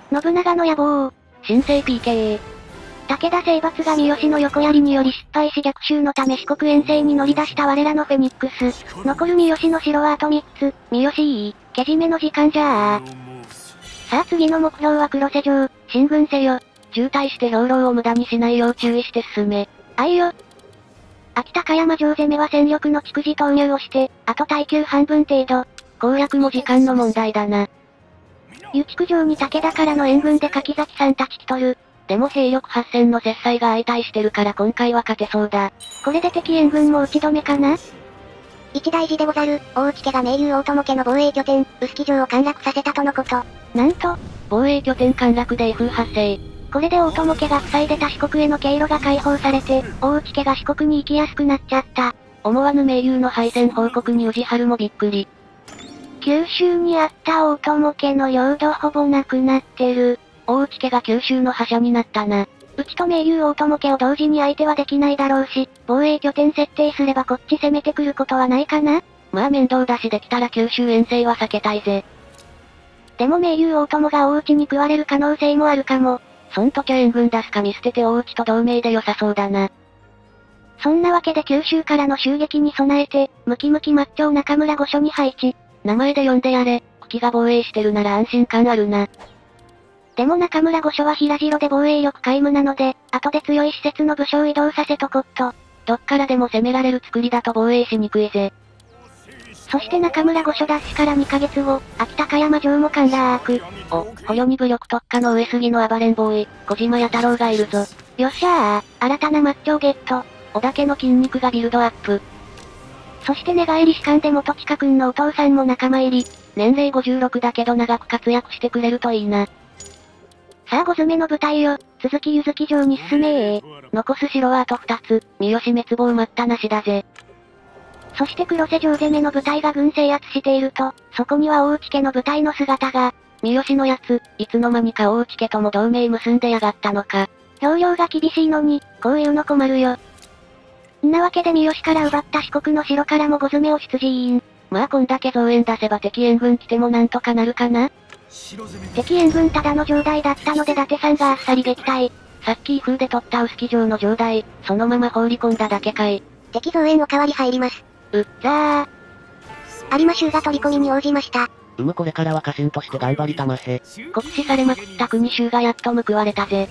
信長の野望。 新生 PK。 武田征伐が三好の横槍により失敗し逆襲のため四国遠征に乗り出した我らのフェニックス。残る三好の城はあと3つ。三好いい、けじめの時間じゃあ。さあ次の目標は黒瀬城、進軍せよ。 渋滞して兵糧を無駄にしないよう注意して進め。 あいよ。秋高山城攻めは戦力の蓄字投入をして、あと耐久半分程度。 攻略も時間の問題だな。 湯築城に武田からの援軍で柿崎さんたち来とる。 でも兵力8000の接載が相対してるから今回は勝てそうだ。 これで敵援軍も打ち止めかな？ 一大事でござる。大内家が盟友大友家の防衛拠点、臼杵城を陥落させたとのこと。 なんと、 防衛拠点陥落で異風発生。 これで大友家が塞いでた四国への経路が開放されて、大内家が四国に行きやすくなっちゃった。 思わぬ盟友の敗戦報告に宇治春もびっくり。 九州にあった大友家の領土ほぼなくなってる。 大内家が九州の覇者になったな。 うちと盟友大友家を同時に相手はできないだろうし、防衛拠点設定すればこっち攻めてくることはないかな？ まあ面倒だしできたら九州遠征は避けたいぜ。 でも盟友大友が大内に食われる可能性もあるかも。 そん時は援軍出すか見捨てて大内と同盟で良さそうだな。 そんなわけで九州からの襲撃に備えて、ムキムキマッチョを中村御所に配置。 名前で呼んでやれ、久喜が防衛してるなら安心感あるな。 でも中村御所は平城で防衛力皆無なので、後で強い施設の武将を移動させとこっと。 どっからでも攻められる作りだと防衛しにくいぜ。 そして中村御所奪取から2ヶ月後、秋高山城も陥落。 捕虜に武力特化の上杉の暴れん坊い、小島弥太郎がいるぞ。 よっしゃー、新たなマッチョをゲット。 織田家の筋肉がビルドアップ。 そして寝返り士官で元親くんのお父さんも仲間入り。 年齢56だけど長く活躍してくれるといいな。 さあ5詰めの部隊よ、続き柚木城に進めー。 残す城はあと2つ、三好滅亡待ったなしだぜ。 そして黒瀬城攻めの部隊が軍制圧していると、そこには大内家の部隊の姿が。 三好のやつ、いつの間にか大内家とも同盟結んでやがったのか。 表情が厳しいのに、こういうの困るよ。んなわけで三好から奪った四国の城からも5詰めを出陣。 まあこんだけ増援出せば敵援軍来てもなんとかなるかな。 敵援軍ただの城代だったので伊達さんがあっさり撃退。 さっき威風で取った臼杵城の城代、そのまま放り込んだだけかい。 敵増援おかわり入ります。 じゃあ。 有馬衆が取り込みに応じました。 これからは家臣として頑張りたまへ。 酷使されまくった国衆がやっと報われたぜ。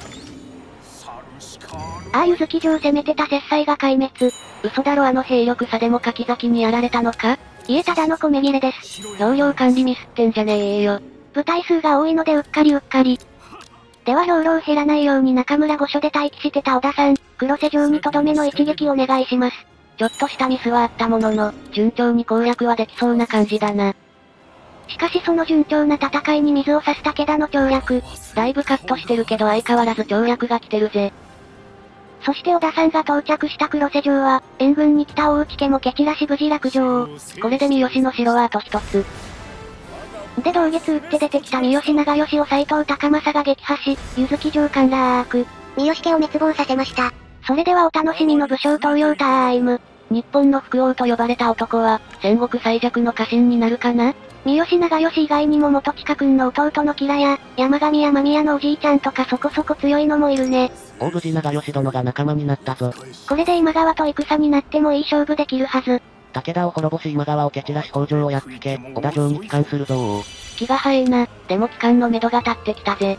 ああ柚木城攻めてた切妻が壊滅。 嘘だろあの兵力差でも柿崎にやられたのか？ いえただの米切れです。 兵糧管理ミスってんじゃねえよ。 部隊数が多いのでうっかり。では兵糧減らないように中村御所で待機してた小田さん、黒瀬城にとどめの一撃お願いします。 ちょっとしたミスはあったものの、順調に攻略はできそうな感じだな。 しかしその順調な戦いに水を差す武田の跳躍。 だいぶカットしてるけど相変わらず跳躍が来てるぜ。 そして小田さんが到着した黒瀬城は、援軍に来た大内家も蹴散らし無事落城。 これで三好の城はあと一つ。 で同月打って出てきた三好長吉を斎藤高政が撃破し、柚木城陥落。 三好家を滅亡させました。 それではお楽しみの武将登用タイム。 日本の福王と呼ばれた男は、戦国最弱の家臣になるかな？ 三好長吉以外にも元親くんの弟の吉良や、山上や間宮のおじいちゃんとかそこそこ強いのもいるね。 大無事長吉殿が仲間になったぞ。 これで今川と戦になってもいい勝負できるはず。 武田を滅ぼし今川を蹴散らし北条をやっつけ、織田城に帰還するぞ気が早いな。でも帰還の目処が立ってきたぜ。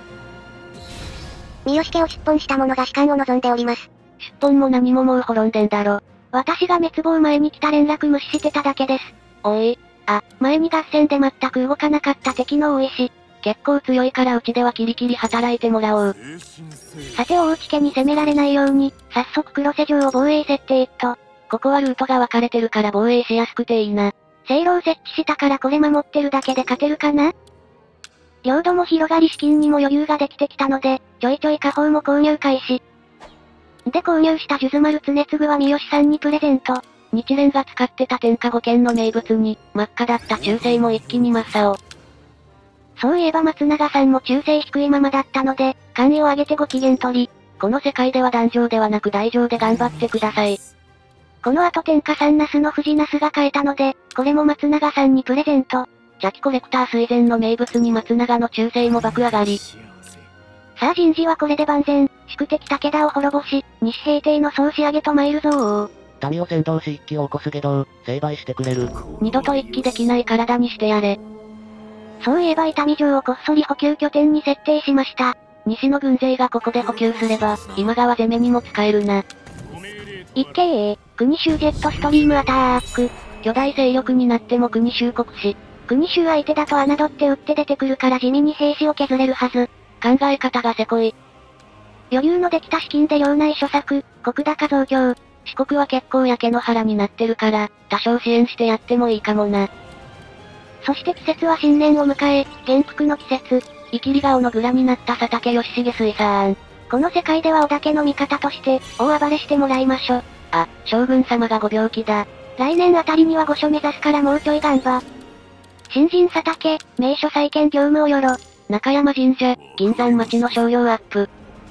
三好家を出奔した者が仕官を望んでおります。 出奔も何ももう滅んでんだろ。 私が滅亡前に来た連絡無視してただけです。 おい。 前に合戦で全く動かなかった敵の大石。 結構強いからうちではキリキリ働いてもらおう。 さて大内家に攻められないように、早速黒瀬城を防衛設定と。 ここはルートが分かれてるから防衛しやすくていいな。 聖路を設置したからこれ守ってるだけで勝てるかな？領土も広がり資金にも余裕ができてきたので、ちょいちょい家宝も購入開始。で購入した数珠丸常継は三好さんにプレゼント。 日蓮が使ってた天下五剣の名物に、真っ赤だった忠誠も一気に真っ青。 そういえば松永さんも忠誠低いままだったので、官位を上げてご機嫌取り。 この世界では壇上ではなく台上で頑張ってください。 この後天下三ナスの藤ナスが変えたので、これも松永さんにプレゼント。 茶器コレクター垂涎の名物に松永の忠誠も爆上がり。 さあ人事はこれで万全、宿敵武田を滅ぼし、西平定の総仕上げと参るぞー。 民を先導し一揆を起こすけど、成敗してくれる。 二度と一揆できない体にしてやれ。 そういえば伊丹城をこっそり補給拠点に設定しました。 西の軍勢がここで補給すれば、今川攻めにも使えるな。 一揆国衆ジェットストリームアタック。 巨大勢力になっても国衆国士。 国衆相手だと侮って撃って出てくるから地味に兵士を削れるはず。 考え方がせこい。 余裕のできた資金で領内諸作、国高増強。 四国は結構焼け野原になってるから、多少支援してやってもいいかもな。 そして季節は新年を迎え、元服の季節。 イキリ顔の蔵になった佐竹義重水産。 この世界では織田家の味方として、大暴れしてもらいましょ。 あ、将軍様がご病気だ。 来年あたりには御所目指すからもうちょい頑張。新人佐竹、名所再建業務をよろ。 中山神社、銀山町の商業アップ。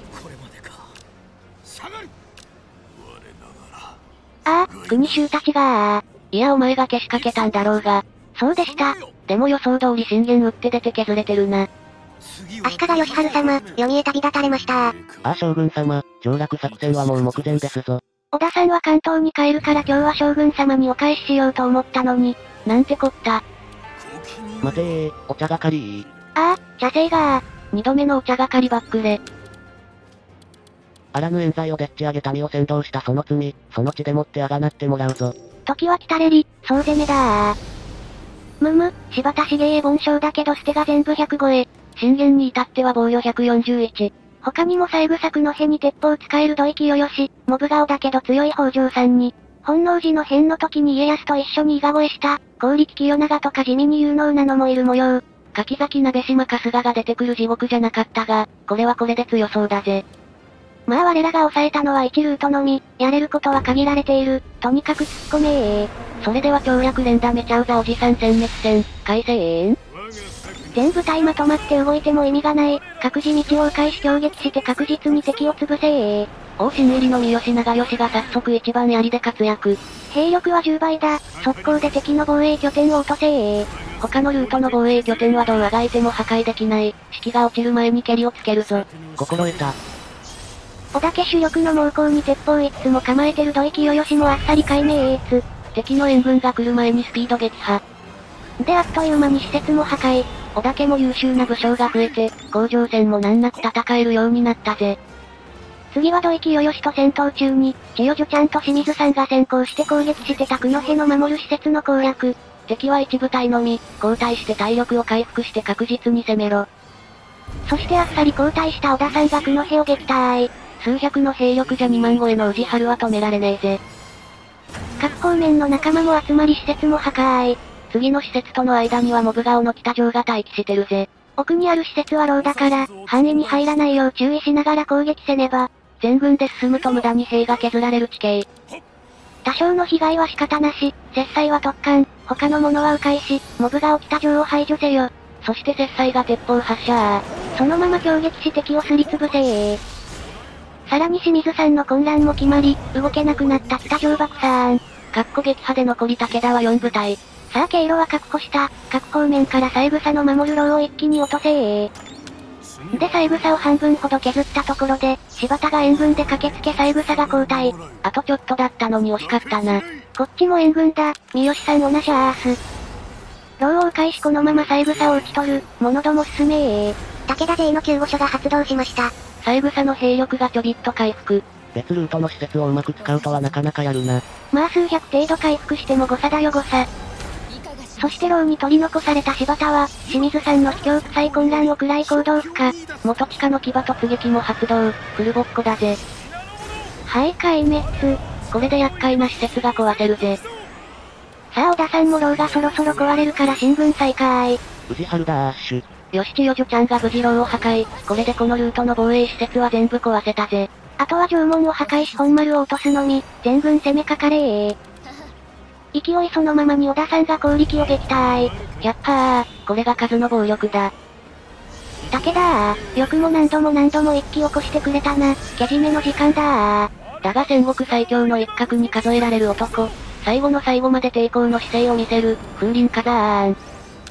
ああ、国衆たちがいやお前がけしかけたんだろうが。 そうでした。 でも予想通り信玄撃って出て削れてるな。 足利義晴様、読みへ旅立たれました。 ああ将軍様、上洛作戦はもう目前ですぞ。 織田さんは関東に帰るから今日は将軍様にお返ししようと思ったのに、 なんてこった。 待てー、お茶がかりああ、茶政が二度目のお茶がかりばっくれ。 あらぬ冤罪をでっち上げ民を先導したその罪、その血でもってあがなってもらうぞ。 時は来たれり、総攻めだ柴田茂家盆章だけど捨てが全部100超え。 信玄に至っては防御141。 他にも三枝のへに鉄砲使える土井清義、モブ顔だけど強い北条さんに、本能寺の変の時に家康と一緒に伊賀越えした、高力清長とか地味に有能なのもいる模様。 柿崎鍋島春日が出てくる地獄じゃなかったが、これはこれで強そうだぜ。 まあ我らが抑えたのは1ルートのみ、やれることは限られている、とにかく突っ込めそれでは跳躍連打めちゃうざおじさん殲滅戦、開戦全部隊まとまって動いても意味がない、各自道を迂回し攻撃して確実に敵を潰せ王新入りの三好長吉が早速一番槍で活躍。 兵力は10倍だ、速攻で敵の防衛拠点を落とせ他のルートの防衛拠点はどうあがいても破壊できない。士気が落ちる前に蹴りをつけるぞ。 心得た。 織田家主力の猛攻に鉄砲いつも構えてる土井清義もあっさり壊滅。 敵の援軍が来る前にスピード撃破。 であっという間に施設も破壊。 織田家も優秀な武将が増えて、甲状戦も難なく戦えるようになったぜ。 次は土井清義と戦闘中に、千代女ちゃんと清水さんが先行して攻撃してた九戸の守る施設の攻略。 敵は一部隊のみ、交代して体力を回復して確実に攻めろ。 そしてあっさり交代した織田さんが九戸を撃退。 数百の兵力じゃ2万超えの宇治原は止められねえぜ。 各方面の仲間も集まり施設も破壊。 次の施設との間にはモブ顔の北城が待機してるぜ。 奥にある施設は牢だから、範囲に入らないよう注意しながら攻撃せねば。 全軍で進むと無駄に兵が削られる地形。 多少の被害は仕方なし、接載は特艦、他のものは迂回し、モブ顔北城を排除せよ。 そして接載が鉄砲発射そのまま攻撃し敵をすりつぶせさらに清水さんの混乱も決まり、動けなくなった北城爆散。 撃破で残り武田は4部隊。 さあ経路は確保した。各方面から三枝の守る牢を一気に落とせで三枝を半分ほど削ったところで、柴田が援軍で駆けつけ三枝が交代。 あとちょっとだったのに惜しかったな。 こっちも援軍だ、三好さん同じアース。牢を迂回しこのまま三枝を討ち取る、者ども進め武田勢の救護所が発動しました。 三枝の兵力がちょびっと回復。 別ルートの施設をうまく使うとはなかなかやるな。 まあ数百程度回復しても誤差だよ誤差。そして牢に取り残された柴田は、清水さんの卑怯臭い混乱を食らい行動不可。 元地下の牙突撃も発動、フルボッコだぜ。 はい壊滅。 これで厄介な施設が壊せるぜ。 さあ織田さんも牢がそろそろ壊れるから進軍再開。 宇治原ダッシュ。 よし千代女ちゃんが無事牢を破壊。これでこのルートの防衛施設は全部壊せたぜ。 あとは城門を破壊し本丸を落とすのみ、全軍攻めかかれ勢いそのままに織田さんが攻撃を撃退。 やっはー、これが数の暴力だ。 武田よくも何度も一気起こしてくれたな。けじめの時間だだが戦国最強の一角に数えられる男。最後の最後まで抵抗の姿勢を見せる、風林火山。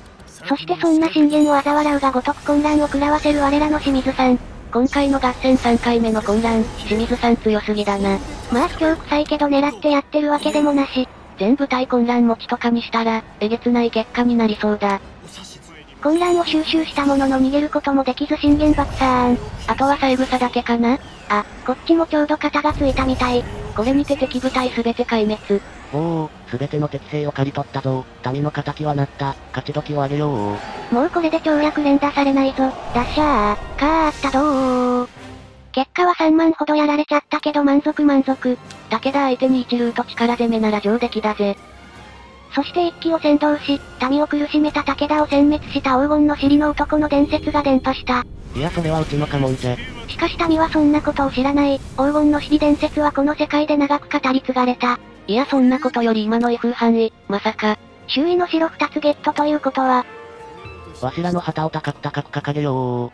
そしてそんな信玄を嘲笑うがごとく混乱を食らわせる我らの清水さん。 今回の合戦3回目の混乱、清水さん強すぎだな。 まあ卑怯臭いけど狙ってやってるわけでもなし。 全部対混乱持ちとかにしたら、えげつない結果になりそうだ。 混乱を収集したものの逃げることもできず信玄爆散。 あとは三枝だけかな。 あ、こっちもちょうど肩がついたみたい。 これにて敵部隊すべて壊滅。 おお、すべての適性を刈り取ったぞ。民の仇はなった。勝ち時をあげよう。 もうこれで跳躍連打されないぞ。ダッシャー、カーあったどー。結果は3万ほどやられちゃったけど満足。武田相手に一ルート力攻めなら上出来だぜ。 そして一騎を先導し、民を苦しめた武田を殲滅した黄金の尻の男の伝説が伝播した。 いやそれはうちの家紋ぜ。 しかし民はそんなことを知らない。黄金の尻伝説はこの世界で長く語り継がれた。 いやそんなことより今の F 範囲、まさか。 周囲の城2つゲットということは。 わしらの旗を高く掲げよう。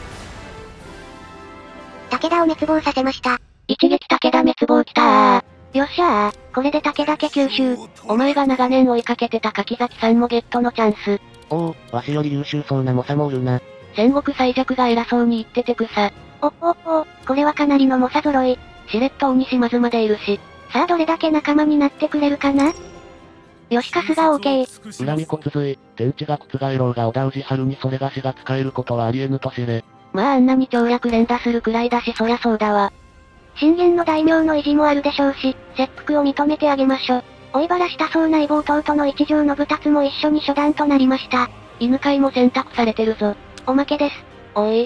武田を滅亡させました。 一撃武田滅亡きたー。 よっしゃー、これで武田家吸収。 お前が長年追いかけてた柿崎さんもゲットのチャンス。 おお、わしより優秀そうな猛者もおるな。 戦国最弱が偉そうに言っててくさ。 お、これはかなりの猛者揃い。 しれっと鬼島津までいるし。 さあどれだけ仲間になってくれるかな。よしかすが OK。 恨み骨髄、天地が覆ろうが織田氏春にそれがしが使えることはありえぬと知れ。 まああんなに跳躍連打するくらいだしそりゃそうだわ。 信玄の大名の意地もあるでしょうし、切腹を認めてあげましょ。追い払したそうな異母弟の一条信達も一緒に初段となりました。 犬飼も選択されてるぞ。 おまけです。 おい。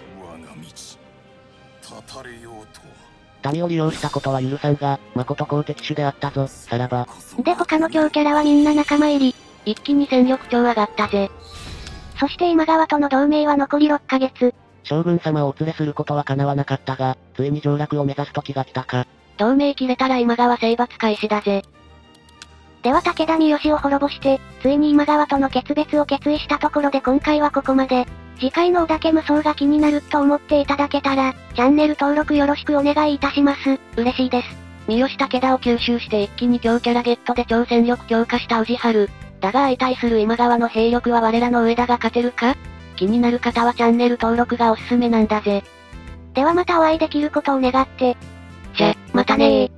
民を利用したことは許さんが、誠公敵手であったぞ、さらば。 で他の強キャラはみんな仲間入り。 一気に戦力超上がったぜ。 そして今川との同盟は残り6ヶ月。 将軍様をお連れすることは叶わなかったが、ついに上洛を目指す時が来たか。 同盟切れたら今川征伐開始だぜ。 では武田三好を滅ぼして、ついに今川との決別を決意したところで今回はここまで。次回の織田家無双が気になると思っていただけたら、チャンネル登録よろしくお願いいたします。嬉しいです。 三好武田を吸収して一気に強キャラゲットで超戦力強化した宇治春。だが相対する今川の兵力は我らの上田が勝てるか？気になる方はチャンネル登録がおすすめなんだぜ。 ではまたお会いできることを願って。 じゃ、またね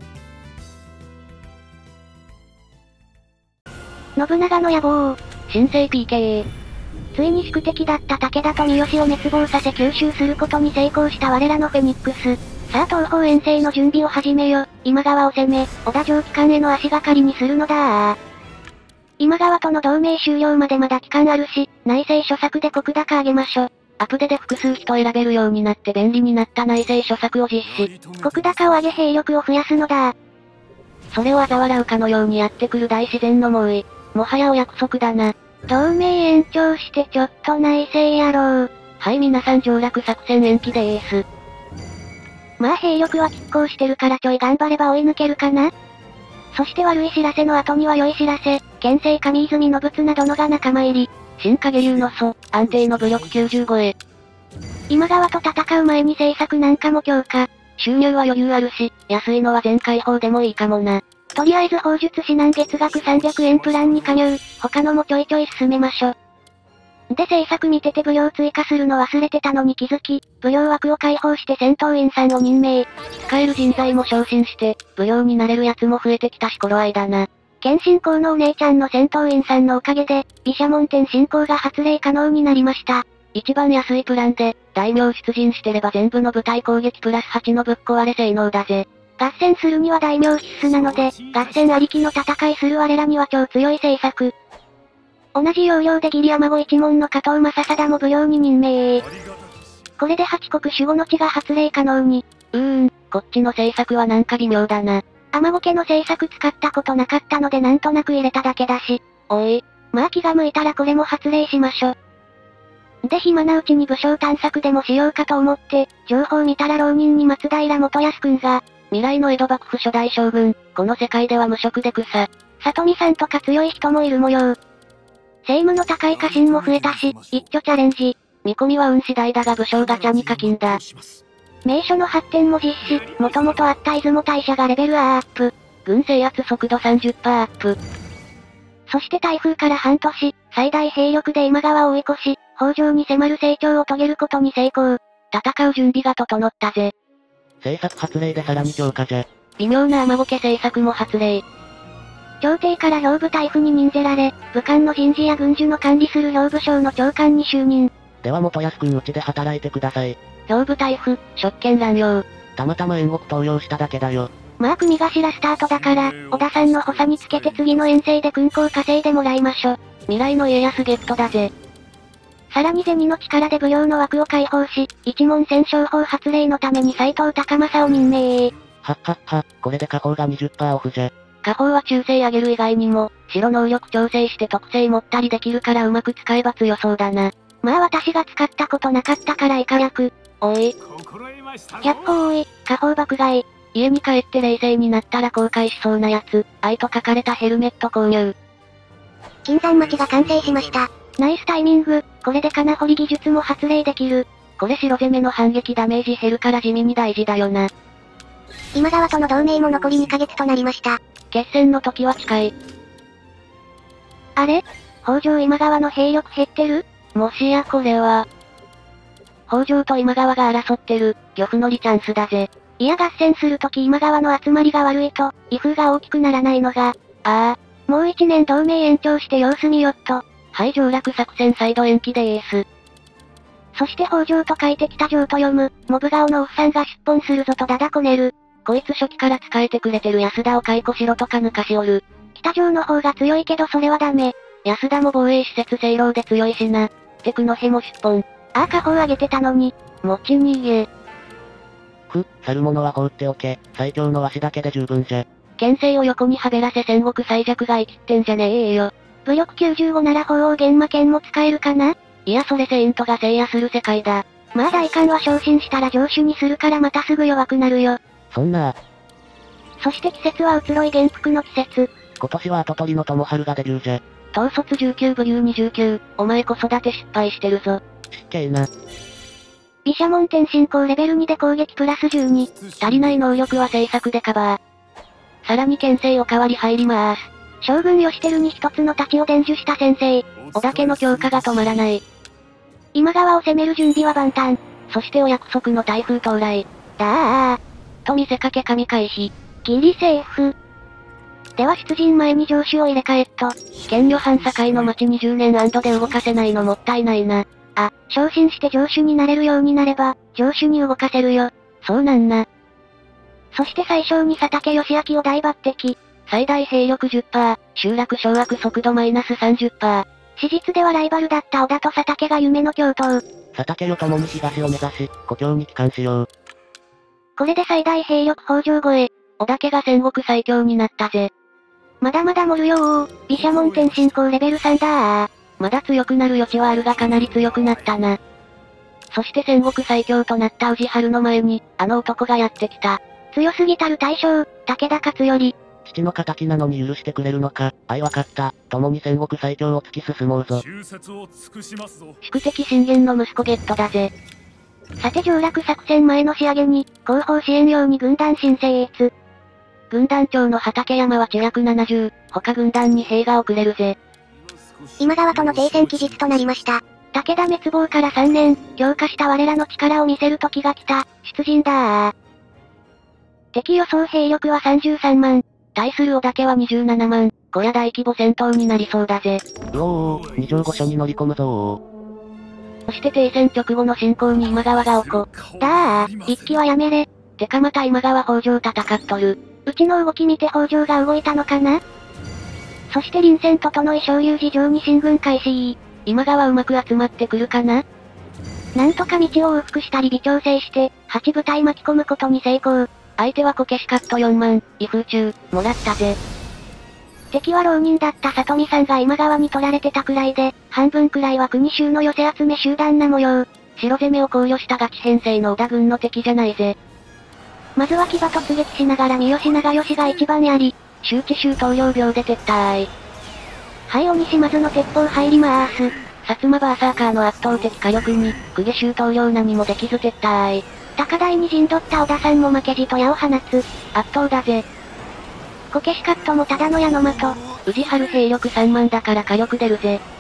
ー。信長の野望。 新生 PK。 ついに宿敵だった武田と三好を滅亡させ吸収することに成功した我らのフェニックス。さあ東方遠征の準備を始めよ。今川を攻め、織田城帰還への足がかりにするのだ。今川との同盟終了までまだ期間あるし、内政諸策で石高上げましょ。 アプデで複数人選べるようになって便利になった内政諸策を実施。 石高を上げ兵力を増やすのだ。 それを嘲笑うかのようにやってくる大自然の猛威。もはやお約束だな。 同盟延長してちょっと内政やろう。 はい皆さん上洛作戦延期でーす。 まあ兵力は拮抗してるからちょい頑張れば追い抜けるかな。そして悪い知らせの後には良い知らせ、県西上泉信綱殿が仲間入り。 新影流の祖、安定の武力95へ。 今川と戦う前に政策なんかも強化。 収入は余裕あるし、安いのは全開放でもいいかもな。 とりあえず砲術指南月額300円プランに加入、他のもちょいちょい進めましょ。で政策見てて武量追加するの忘れてたのに気づき、武量枠を開放して戦闘員さんを任命。 使える人材も昇進して、武量になれるやつも増えてきたし頃合いだな。 謙信公のお姉ちゃんの戦闘員さんのおかげで、毘沙門天進行が発令可能になりました。 一番安いプランで、大名出陣してれば全部の部隊攻撃プラス8のぶっ壊れ性能だぜ。 合戦するには大名必須なので、合戦ありきの戦いする我らには超強い政策。同じ要領で義理山子一門の加藤正貞も武量に任命。これで8国守護の地が発令可能に。 こっちの政策はなんか微妙だな。 天子家の政策使ったことなかったのでなんとなく入れただけだし。 おい。 まあ気が向いたらこれも発令しましょ。で暇なうちに武将探索でもしようかと思って、情報見たら浪人に松平元康くんが、 未来の江戸幕府初代将軍、この世界では無職で草。 里見さんとか強い人もいる模様。政務の高い家臣も増えたし、一挙チャレンジ。 見込みは運次第だが武将ガチャに課金だ。 名所の発展も実施、もともとあった出雲大社がレベルアップ。 軍制圧速度 30% アップ。 そして台風から半年、 最大兵力で今川を追い越し、北条に迫る成長を遂げることに成功。 戦う準備が整ったぜ。 政策発令でさらに強化じゃ。 微妙な天苔政策も発令。 朝廷から兵部大夫に任ぜられ、武官の人事や軍需の管理する兵部省の長官に就任。 では元安くんうちで働いてください。 兵部大夫、職権乱用。 たまたま燕国登用しただけだよ。 まあ組頭スタートだから、織田さんの補佐につけて次の遠征で勲功稼いでもらいましょ。 未来の家康ゲットだぜ。 さらに銭の力で武陽の枠を解放し、一門戦勝法発令のために斎藤高政を任命。 はっはっは、これで下方が 20% オフじゃ。 下方は忠誠上げる以外にも、城能力調整して特性持ったりできるからうまく使えば強そうだな。 まあ私が使ったことなかったから以下略。 おい。 100個多い、下方爆買い。 家に帰って冷静になったら後悔しそうなやつ、愛と書かれたヘルメット購入。 金山町が完成しました。 ナイスタイミング、これで金掘り技術も発令できる。 これ城攻めの反撃ダメージ減るから地味に大事だよな。 今川との同盟も残り2ヶ月となりました。 決戦の時は近い。 あれ？北条今川の兵力減ってる？ もしやこれは、北条と今川が争ってる、漁夫の利チャンスだぜ。 いや合戦するとき今川の集まりが悪いと、威風が大きくならないのが。 ああ。 もう1年同盟延長して様子見よっと。 はい上洛作戦再度延期でーす。 そして北条と書いて北条と読む、モブ顔のおっさんが出奔するぞとだだこねる。 こいつ初期から使えてくれてる安田を解雇しろとか抜かしおる。 北条の方が強いけどそれはダメ。 安田も防衛施設正論で強いしな。テクノヘも出奔。 ああ下方上げてたのに。 持ち逃げ。 去る者は放っておけ、最強のわしだけで十分じゃ。 県政を横にはべらせ戦国最弱が生きってんじゃねえよ。 武力95なら鳳凰玄魔剣も使えるかな？ いやそれセイントが制圧する世界だ。 まあ大官は昇進したら上手にするからまたすぐ弱くなるよ。 そんな。 そして季節は移ろい元服の季節。 今年は跡取りの友春がデビューじゃ。 統率19部流29、お前子育て失敗してるぞ。 失敬な。 毘沙門天進行レベル2で攻撃プラス12。 足りない能力は政策でカバー。さらに県政おかわり入りまーす。 将軍義輝に一つの太刀を伝授した先生。 織田家の強化が止まらない。 今川を攻める準備は万端。 そしてお約束の台風到来。 だー。 と見せかけ神回避。 ギリセーフ。では出陣前に城主を入れ替えっと。 県旅藩境の町20年で動かせないのもったいないな。 あ、昇進して城主になれるようになれば、城主に動かせるよ。 そうなんな。 そして最小に佐竹義明を大抜擢。 最大兵力 10%、集落掌握速度マイナス 30%。 史実ではライバルだった織田と佐竹が夢の共闘。 佐竹よ共に東を目指し、故郷に帰還しよう。 これで最大兵力北条超え。 織田家が戦国最強になったぜ。 まだまだ盛るよー。毘沙門天進行レベル3だー。 まだ強くなる余地はあるがかなり強くなったな。そして戦国最強となった氏春の前に、あの男がやってきた。 強すぎたる大将、武田勝頼。 父の仇なのに許してくれるのか、わかった。共に戦国最強を突き進もうぞ。 宿敵信玄の息子ゲットだぜ。 さて上洛作戦前の仕上げに、後方支援用に軍団新成立。 軍団長の畠山は知略70、他軍団に兵が遅れるぜ。 今川との停戦期日となりました。 武田滅亡から3年、強化した我らの力を見せる時が来た、出陣だー。敵予想兵力は33万。 対する織田家は27万。こりゃ大規模戦闘になりそうだぜ。 二条御所に乗り込むぞそして停戦直後の侵攻に今川がだー、一気はやめれ。 てかまた今川北条戦っとる。 うちの動き見て北条が動いたのかな？そして臨戦整い昇龍寺城に進軍開始。 今川うまく集まってくるかな？ なんとか道を往復したり微調整して、8部隊巻き込むことに成功。 相手はこけしカット4万、威風中、もらったぜ。 敵は浪人だった里見さんが今川に取られてたくらいで、半分くらいは国衆の寄せ集め集団な模様。 城攻めを考慮したガチ編成の織田軍の敵じゃないぜ。 まずは騎馬突撃しながら三好長吉が一番やり、 周知州投了秒で撤退。 はい鬼島津の鉄砲入りまーす。 薩摩バーサーカーの圧倒的火力に、公家州投了何もできず撤退。 高台に陣取った織田さんも負けじと矢を放つ。 圧倒だぜ。 こけしカットもただの矢の的。 氏春兵力3万だから火力出るぜ。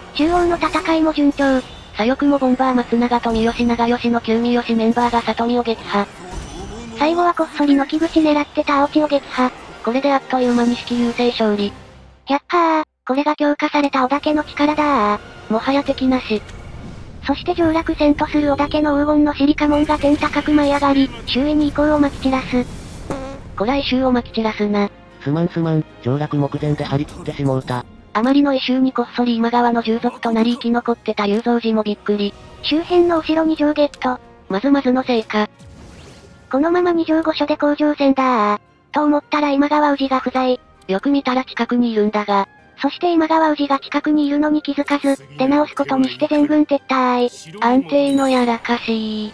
中央の戦いも順調。 左翼もボンバー松永と三好長吉の旧三好メンバーが里見を撃破。 最後はこっそりの木口狙ってた青地を撃破。 これであっという間に式優勢勝利。 やっはー、これが強化された織田家の力だー。 もはや敵なし。 そして上洛戦とする織田家の黄金の尻家紋が天高く舞い上がり、周囲に遺構を撒き散らす。 こら異臭を撒き散らすな。 すまん、上洛目前で張り切ってしもうた。 あまりの異臭にこっそり今川の従属となり生き残ってた雄三寺もびっくり。 周辺のお城に上ゲット。 まずの成果。 このまま二条五所で甲状戦だー。と思ったら今川氏が不在。 よく見たら近くにいるんだが。 そして今川氏が近くにいるのに気づかず、出直すことにして全軍撤退。 安定のやらかし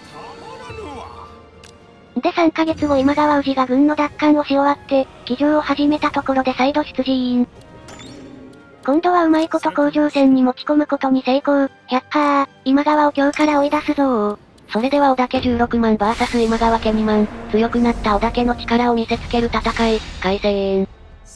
で3ヶ月後今川氏が軍の奪還をし終わって、騎乗を始めたところで再度出陣。今度はうまいこと甲状戦に持ち込むことに成功。やっはー、今川を京から追い出すぞー。 それでは織田家16万 VS 今川家2万、強くなった織田家の力を見せつける戦い、開戦。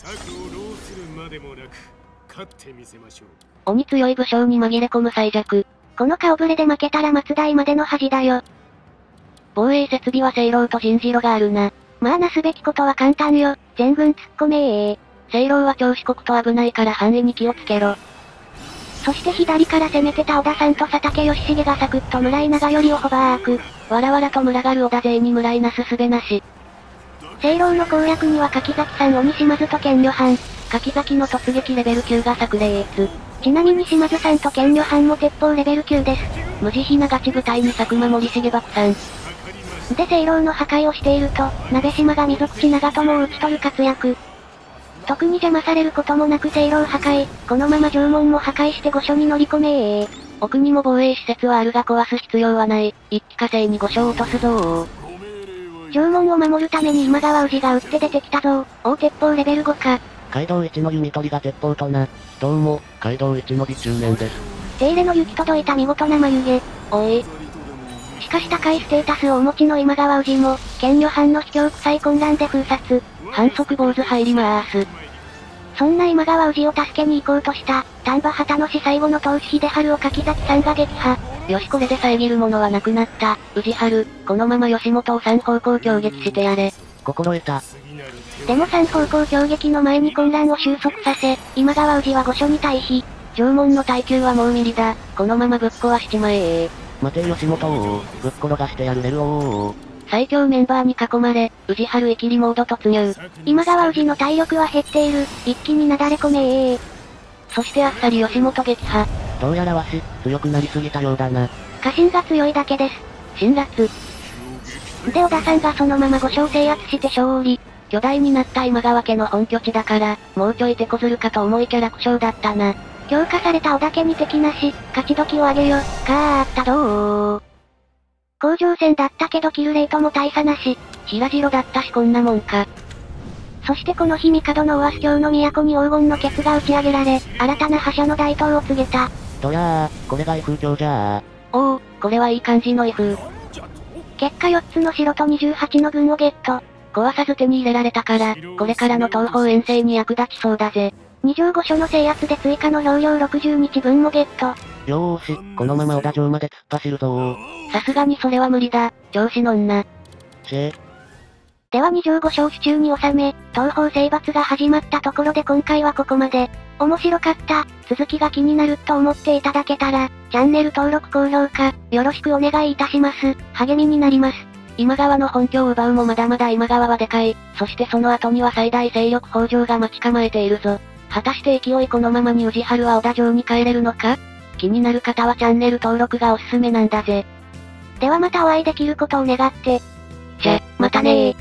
鬼強い武将に紛れ込む最弱。 この顔ぶれで負けたら松代までの恥だよ。 防衛設備は聖楼と陣次路があるな。 まあなすべきことは簡単よ。全軍突っ込めー。 聖楼は超四国と危ないから範囲に気をつけろ。 そして左から攻めてた織田さんと佐竹義重がサクッと村井長頼をホバーク。 わらわらと群がる織田勢に村井なすすべなし。 聖楼の攻略には柿崎さん鬼島津と剣旅藩。 柿崎の突撃レベル9が炸裂。 ちなみに島津さんと剣旅藩も鉄砲レベル9です。 無慈悲なガチ部隊に佐久間森重爆散。 で聖楼の破壊をしていると、鍋島が溝口長友を討ち取る活躍。特に邪魔されることもなく聖楼破壊、このまま城門も破壊して御所に乗り込めー。 奥にも防衛施設はあるが壊す必要はない。一気火星に御所を落とすぞー。 城門を守るために今川氏が撃って出てきたぞー。大鉄砲レベル5か。 街道一の弓取りが鉄砲とな。どうも、街道一の美中年です。 手入れの行き届いた見事な眉毛。 おい。 しかし高いステータスをお持ちの今川氏も、剣旅藩の卑怯臭い混乱で封殺。 反則坊主入りまーす。 そんな今川氏を助けに行こうとした、丹波旗の氏最後の当主秀治を柿崎さんが撃破。 よしこれで遮るものはなくなった。氏治、このまま吉本を三方向攻撃してやれ。 心得た。 でも三方向攻撃の前に混乱を収束させ、今川氏は御所に退避。 城門の耐久はもう無理だ。このままぶっ壊しちまえ待て吉本をぶっ転がしてやるれるおー。 最強メンバーに囲まれ、氏治イキリモード突入。 今川氏の体力は減っている。一気になだれ込めー。 そしてあっさり吉本撃破。 どうやらわし、強くなりすぎたようだな。 家臣が強いだけです。 辛辣。 で織田さんがそのまま御所を制圧して勝利。 巨大になった今川家の本拠地だから、もうちょい手こずるかと思いきや楽勝だったな。 強化された織田家に敵なし、勝ち時をあげよ。かーったどー。甲状戦だったけどキルレートも大差なし。 平城だったしこんなもんか。 そしてこの日帝の上京の都に黄金のケツが打ち上げられ、新たな覇者の台頭を告げた。 どやー、これが F 教じゃー。おお、これはいい感じの F。 結果4つの城と28の軍をゲット。 壊さず手に入れられたから、これからの東方遠征に役立ちそうだぜ。 二条御所の制圧で追加の兵糧60日分もゲット。 よーし、このまま小田城まで突っ走るぞー。 さすがにそれは無理だ、調子乗んな。 では二条御所を手中に収め、東方征伐が始まったところで今回はここまで。面白かった、続きが気になると思っていただけたら、チャンネル登録高評価、よろしくお願いいたします。励みになります。 今川の本拠を奪うもまだまだ今川はでかい。そしてその後には最大勢力北条が待ち構えているぞ。果たして勢いこのままに氏治は織田城に帰れるのか？気になる方はチャンネル登録がおすすめなんだぜ。 ではまたお会いできることを願って。 じゃ、またねー。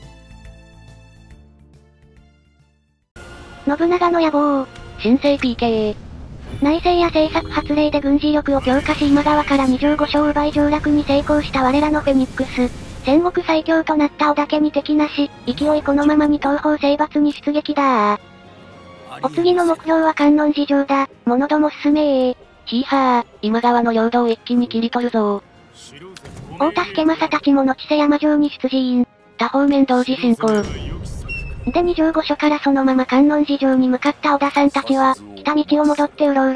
信長の野望。 新生 PK。 内政や政策発令で軍事力を強化し今川から二条御所を奪い上洛に成功した我らのフェニックス。戦国最強となった織田家に敵なし、勢いこのままに東方征伐に出撃だー。お次の目標は観音寺城だ。者ども進めー。 ヒーハー、今川の領土を一気に切り取るぞー。大田助政たちも野地瀬山城に出陣。 多方面同時進行。 で二条御所からそのまま観音寺城に向かった織田さんたちは、来た道を戻ってうろうろ。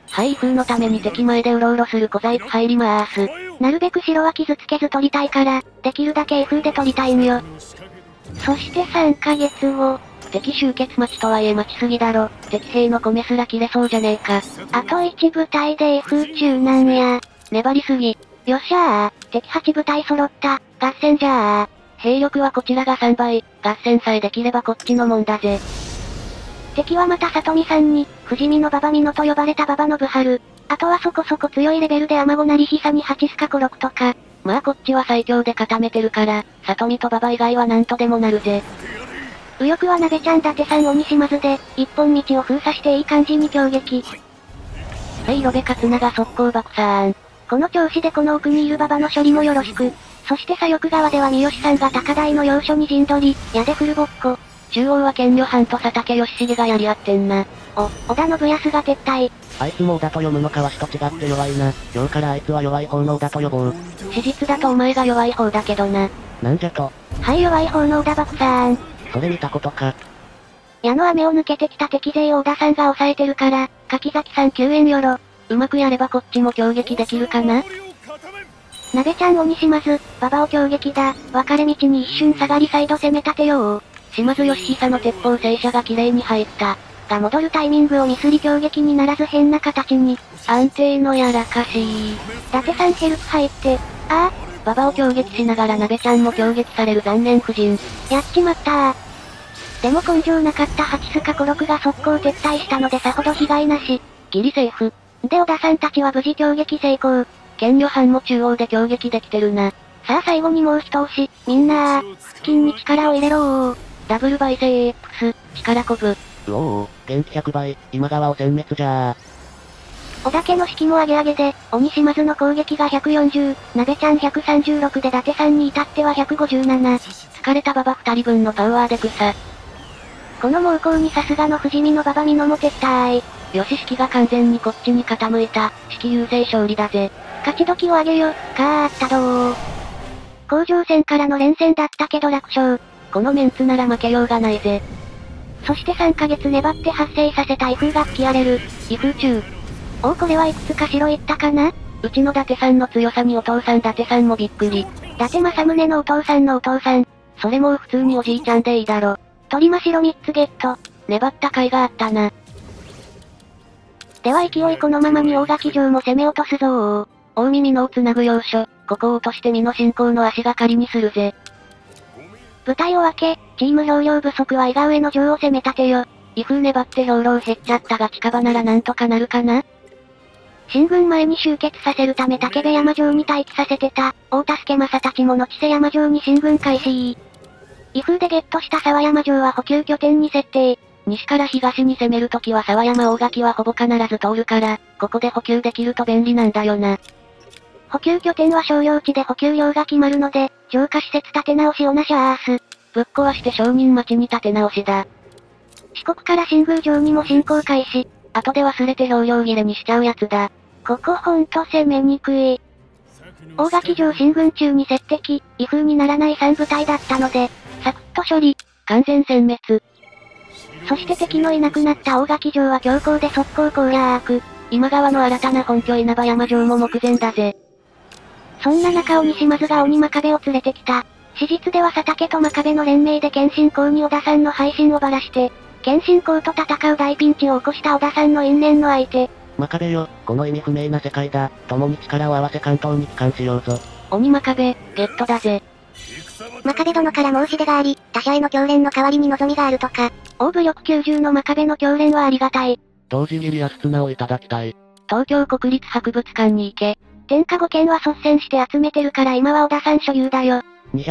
威風のために敵前でうろうろする小細工入りまーす。 なるべく城は傷つけず取りたいから、できるだけ威風で取りたいんよ。そして3ヶ月後。 敵集結待ちとはいえ待ちすぎだろ。敵兵の米すら切れそうじゃねえか。 あと1部隊で威風中なんや。 粘りすぎ。 よっしゃー。敵8部隊揃った。合戦じゃー。 兵力はこちらが3倍。合戦さえできればこっちのもんだぜ。 敵はまた里見さんに、不死身の馬場美濃と呼ばれた馬場信春。あとはそこそこ強いレベルで天子なり久に8スカコロクとか。 まあこっちは最強で固めてるから、里見と馬場以外はなんとでもなるぜ。 右翼は鍋ちゃん伊達さん鬼島津で、一本道を封鎖していい感じに攻撃。 ロベ勝長速攻爆散。 この調子でこの奥にいる馬場の処理もよろしく。そして左翼側では三好さんが高台の要所に陣取り、矢でフルボッコ。 中央は剣女藩と佐竹義重がやり合ってんな。 織田信康が撤退。 あいつも織田と読むのかわしと違って弱いな。今日からあいつは弱い方の織田と呼ぼう。 史実だとお前が弱い方だけどな。 なんじゃと。 はい、弱い方の織田爆散。 それ見たことか。 矢の雨を抜けてきた敵勢を織田さんが抑えてるから、柿崎さん救援よろ。 うまくやればこっちも攻撃できるかな。 鍋ちゃん鬼島津、馬場を攻撃だ。分かれ道に一瞬下がり再度攻め立てよう。 島津義久の鉄砲戦車が綺麗に入った。 が戻るタイミングをミスり攻撃にならず変な形に。 安定のやらかしー。 伊達さんヘルプ入って、 馬場を攻撃しながら鍋ちゃんも攻撃される残念夫人。 やっちまったー。でも根性なかった8スカコロクが速攻撤退したのでさほど被害なし。 ギリセーフ。 で織田さんたちは無事攻撃成功。 剣女藩も中央で攻撃できてるな。 さあ最後にもう一押し、みんな付近に力を入れろー。 ダブル倍性 AX、力こぶ。 うおー、元気100倍、今川を殲滅じゃー。 織田家の士気も上げ上げで、鬼島津の攻撃が140、鍋ちゃん136で伊達さんに至っては157。 疲れた馬場2人分のパワーで草。 この猛攻にさすがの不死身の馬場美濃も撤退。 よし式が完全にこっちに傾いた。式優勢勝利だぜ。 勝ち時を上げよ、かーったどー。甲状戦からの連戦だったけど楽勝。 このメンツなら負けようがないぜ。 そして3ヶ月粘って発生させた威風が吹き荒れる。 威風中。 これはいくつか城行ったかな？ うちの伊達さんの強さにお父さん伊達さんもびっくり。 伊達政宗のお父さんのお父さん。 それもう普通におじいちゃんでいいだろ。 鳥間城3つゲット。 粘った甲斐があったな。 では勢いこのままに大垣城も攻め落とすぞー。 大耳のをつなぐ要所、ここを落として美濃進行の足がかりにするぜ。 部隊を分け、チーム兵糧不足は伊賀上の城を攻め立てよ。 威風粘って兵糧減っちゃったが近場ならなんとかなるかな？ 進軍前に集結させるため武部山城に待機させてた、大助政たちも野地瀬山城に進軍開始。威風でゲットした沢山城は補給拠点に設定。 西から東に攻めるときは沢山大垣はほぼ必ず通るから、ここで補給できると便利なんだよな。 補給拠点は商用地で補給量が決まるので、城下施設建て直しをなしゃーす。 ぶっ壊して商人町に建て直しだ。 四国から新宮城にも進行開始。 後で忘れて兵糧切れにしちゃうやつだ。 ここほんと攻めにくい。大垣城進軍中に接敵、威風にならない3部隊だったので、サクッと処理。 完全殲滅。 そして敵のいなくなった大垣城は強行で速攻攻略。 今川の新たな本拠稲葉山城も目前だぜ。 そんな中鬼島津が鬼真壁を連れてきた。史実では佐竹と真壁の連名で謙信公に織田さんの配信をばらして、謙信公と戦う大ピンチを起こした織田さんの因縁の相手。 真壁よ、この意味不明な世界だ。共に力を合わせ関東に帰還しようぞ。 鬼真壁、ゲットだぜ。 真壁殿から申し出があり、他者への教練の代わりに望みがあるとか。 大武力90の真壁の教練はありがたい。 同時切り安綱をいただきたい。 東京国立博物館に行け。 天下5県は率先して集めてるから今は織田さん所有だよ。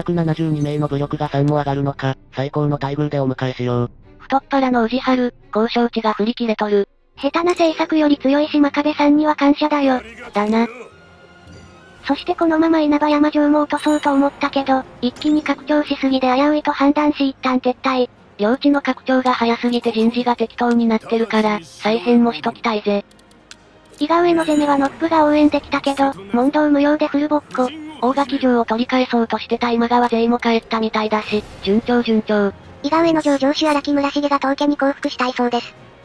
272名の武力が3も上がるのか、最高の待遇でお迎えしよう。 太っ腹の宇治春、交渉地が振り切れとる。 下手な政策より強いし真壁さんには感謝だよ。 だな。 そしてこのまま稲葉山城も落とそうと思ったけど、一気に拡張しすぎで危ういと判断し一旦撤退。 領地の拡張が早すぎて人事が適当になってるから、再編もしときたいぜ。 伊賀上の攻めはノップが応援できたけど、問答無用でフルボッコ。 大垣城を取り返そうとしてた今川勢も帰ったみたいだし、順調順調。 伊賀上の城城主荒木村重が当家に降伏したいそうです。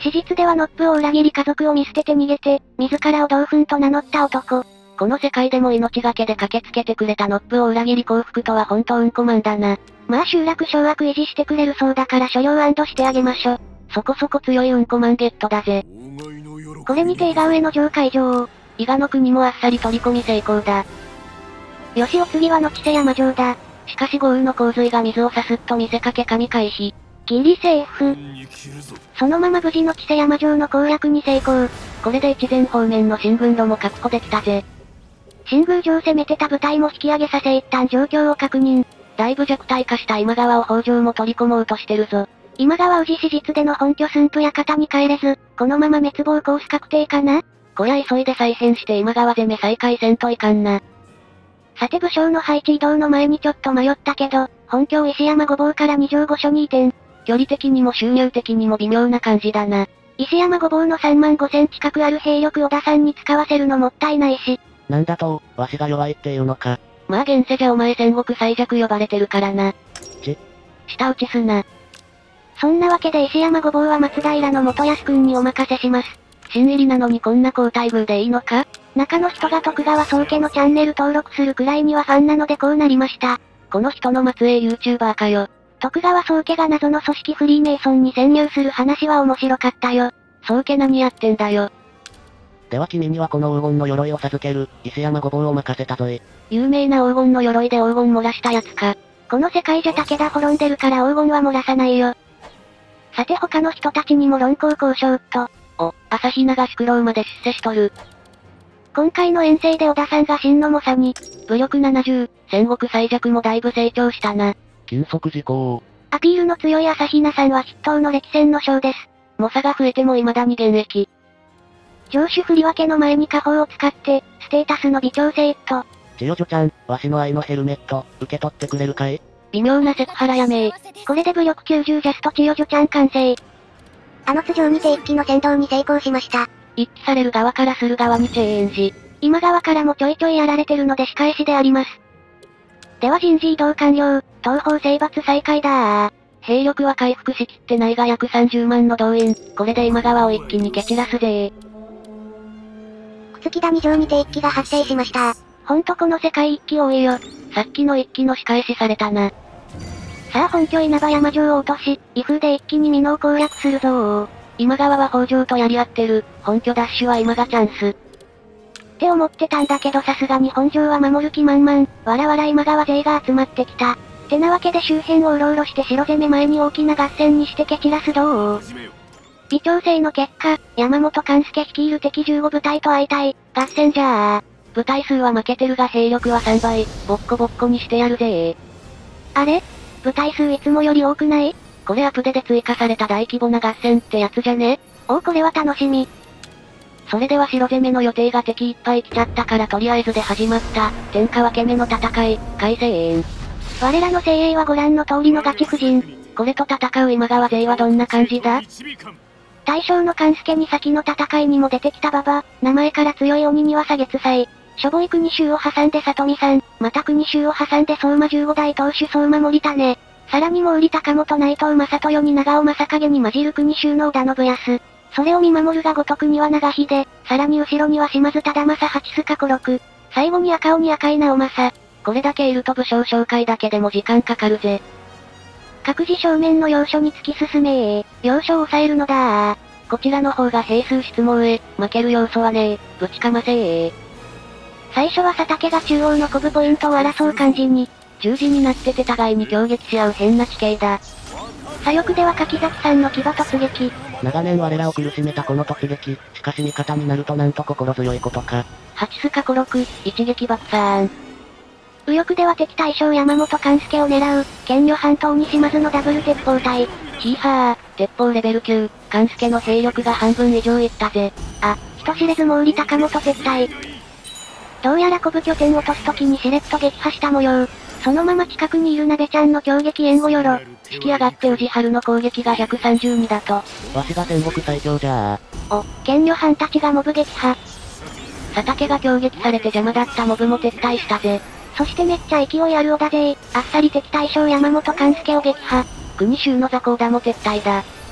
史実ではノップを裏切り家族を見捨てて逃げて、自らをドーフンと名乗った男。 この世界でも命がけで駆けつけてくれたノップを裏切り降伏とは本当うんこマンだな。 まあ集落掌握維持してくれるそうだから所領安堵してあげましょ。 そこそこ強いうんこマンゲットだぜ。 これにて伊賀上の城海上。 伊賀の国もあっさり取り込み成功だ。 よしお次はの千世山城だ。 しかし豪雨の洪水が水をさすっと見せかけ神回避。 ギリセーフ。そのまま無事の千世山城の攻略に成功。 これで一前方面の進軍路も確保できたぜ。 新宮城攻めてた部隊も引き上げさせ一旦状況を確認。 だいぶ弱体化した今川を北条も取り込もうとしてるぞ。 今川氏史実での本拠駿府館に帰れず、このまま滅亡コース確定かな？ こりゃ急いで再編して今川攻め再開せんといかんな。 さて武将の配置移動の前にちょっと迷ったけど、本拠石山御坊から二条御所に移転。 距離的にも収入的にも微妙な感じだな。 石山御坊の3万5000近くある兵力小田さんに使わせるのもったいないし。 なんだと、わしが弱いっていうのか。 まあ現世じゃお前戦国最弱呼ばれてるからな。舌打ちすな。 そんなわけで石山御坊は松平の元康くんにお任せします。 新入りなのにこんな好待遇でいいのか？ 中の人が徳川宗家のチャンネル登録するくらいにはファンなのでこうなりました。 この人の末裔 YouTuber かよ。 徳川宗家が謎の組織フリーメイソンに潜入する話は面白かったよ。 宗家何やってんだよ。 では君にはこの黄金の鎧を授ける、石山御坊を任せたぞい。 有名な黄金の鎧で黄金漏らしたやつか。 この世界じゃ武田滅んでるから黄金は漏らさないよ。さて他の人たちにも論功交渉っと。 朝比奈が宿老まで出世しとる。 今回の遠征で小田さんが真の猛者に、 武力70、戦国最弱もだいぶ成長したな。 禁足事項。 アピールの強い朝比奈さんは筆頭の歴戦の将です。 猛者が増えても未だに現役。 城主振り分けの前に家宝を使って、ステータスの微調整っと。 千代女ちゃん、わしの愛のヘルメット、受け取ってくれるかい？ 微妙なセクハラやめー。 これで武力90ジャスト千代女ちゃん完成。 津城にて一騎の先導に成功しました。 一騎される側からする側にチェーンジ。 今側からもちょいちょいやられてるので仕返しであります。では人事異動完了、東方征伐再開だー。 兵力は回復しきってないが約30万の動員。これで今川を一気に蹴散らすぜー。 朽木谷城にて一騎が発生しました。 ほんとこの世界一騎多いよ。 さっきの一騎の仕返しされたな。 さあ本拠稲葉山城を落とし、威風で一気に美濃を攻略するぞー。 今川は北条とやり合ってる。本拠ダッシュは今がチャンス。 って思ってたんだけどさすがに本城は守る気満々。わらわら今川勢が集まってきた。てなわけで周辺をうろうろして城攻め前に大きな合戦にして蹴散らすどー。微調整の結果、山本勘助率いる敵15部隊と相対、合戦じゃー。 部隊数は負けてるが兵力は3倍、ボッコボッコにしてやるぜー。 あれ？部隊数いつもより多くない？ これアップデで追加された大規模な合戦ってやつじゃね？ これは楽しみ。 それでは城攻めの予定が敵いっぱい来ちゃったからとりあえずで始まった、天下分け目の戦い、開戦。 我らの精鋭はご覧の通りのガチ夫人。 これと戦う今川勢はどんな感じだ？ 大将の勘助に先の戦いにも出てきた馬場、名前から強い鬼には下月祭。しょぼい国衆を挟んで里見さん、また国衆を挟んで相馬15代当主相馬森田ね。さらに毛利高元内藤正豊に長尾正景に混じる国衆の織田信康。それを見守るがごとくには長秀、さらに後ろには島津忠政八須賀小六。最後に赤尾に赤井直政。 これだけいると武将紹介だけでも時間かかるぜ。 各自正面の要所に突き進めー。要所を抑えるのだー。 こちらの方が兵数質問へ、負ける要素はねー、ぶちかませー。 最初は佐竹が中央のコブポイントを争う感じに、 十字になってて互いに攻撃し合う変な地形だ。 左翼では柿崎さんの牙突撃。 長年我らを苦しめたこの突撃、しかし味方になるとなんと心強いことか。 八須賀小六、一撃爆散。 右翼では敵大将山本勘助を狙う、剣女半島に島津のダブル鉄砲隊。 ヒーハー、鉄砲レベル9、勘助の兵力が半分以上いったぜ。 人知れず毛利高元撤退。どうやら古武拠点を落とす時にしれっと撃破した模様。そのまま近くにいる鍋ちゃんの強撃援護よろ。 引き上がって宇治原の攻撃が132だと。 わしが戦国最強じゃー。剣女藩たちがモブ撃破。 佐竹が攻撃されて邪魔だったモブも撤退したぜ。 そしてめっちゃ勢いある織田勢、あっさり敵大将山本勘助を撃破。 国衆の雑魚織田も撤退だ。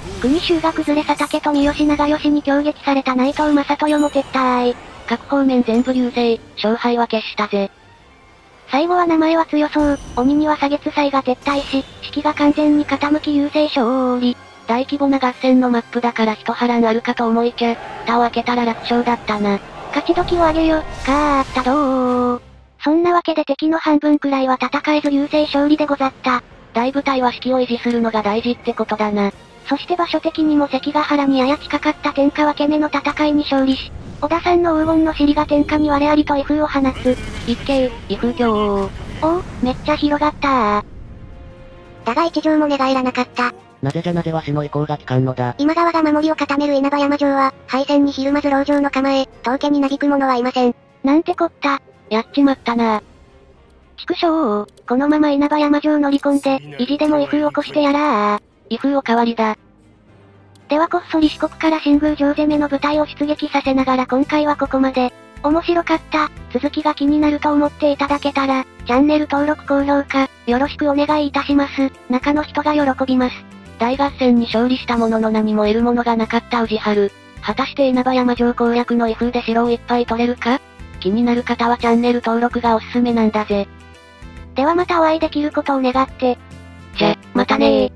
国衆が崩れ佐竹と三好長吉に攻撃された内藤正豊も撤退。 各方面全部優勢、勝敗は決したぜ。 最後は名前は強そう、鬼には下月祭が撤退し、式が完全に傾き優勢勝利。 大規模な合戦のマップだから一波乱あるかと思いきや、蓋を開けたら楽勝だったな。 勝ち時を上げよ、かーったどー。そんなわけで敵の半分くらいは戦えず優勢勝利でござった。 大部隊は士気を維持するのが大事ってことだな。 そして場所的にも関ヶ原にやや近かった天下分け目の戦いに勝利し、織田さんの黄金の尻が天下に我ありと威風を放つ。 一景、威風強。 おお、めっちゃ広がったー。 だが一条も寝返らなかった。 なぜじゃなぜわしの意向が効かんのだ。 今川が守りを固める稲葉山城は、敗戦にひるまず籠城の構え、当家になびく者はいません。 なんてこった。 やっちまったな。 畜生このまま稲葉山城乗り込んで、意地でも威風起こしてやらー。 威風おかわりだ。 ではこっそり四国から新宮城攻めの部隊を出撃させながら今回はここまで。面白かった。続きが気になると思っていただけたら、チャンネル登録高評価、よろしくお願いいたします。中の人が喜びます。 大合戦に勝利したものの何も得るものがなかった宇治原。果たして稲葉山城攻略の威風で城をいっぱい取れるか？気になる方はチャンネル登録がおすすめなんだぜ。 ではまたお会いできることを願って。 じゃ、またね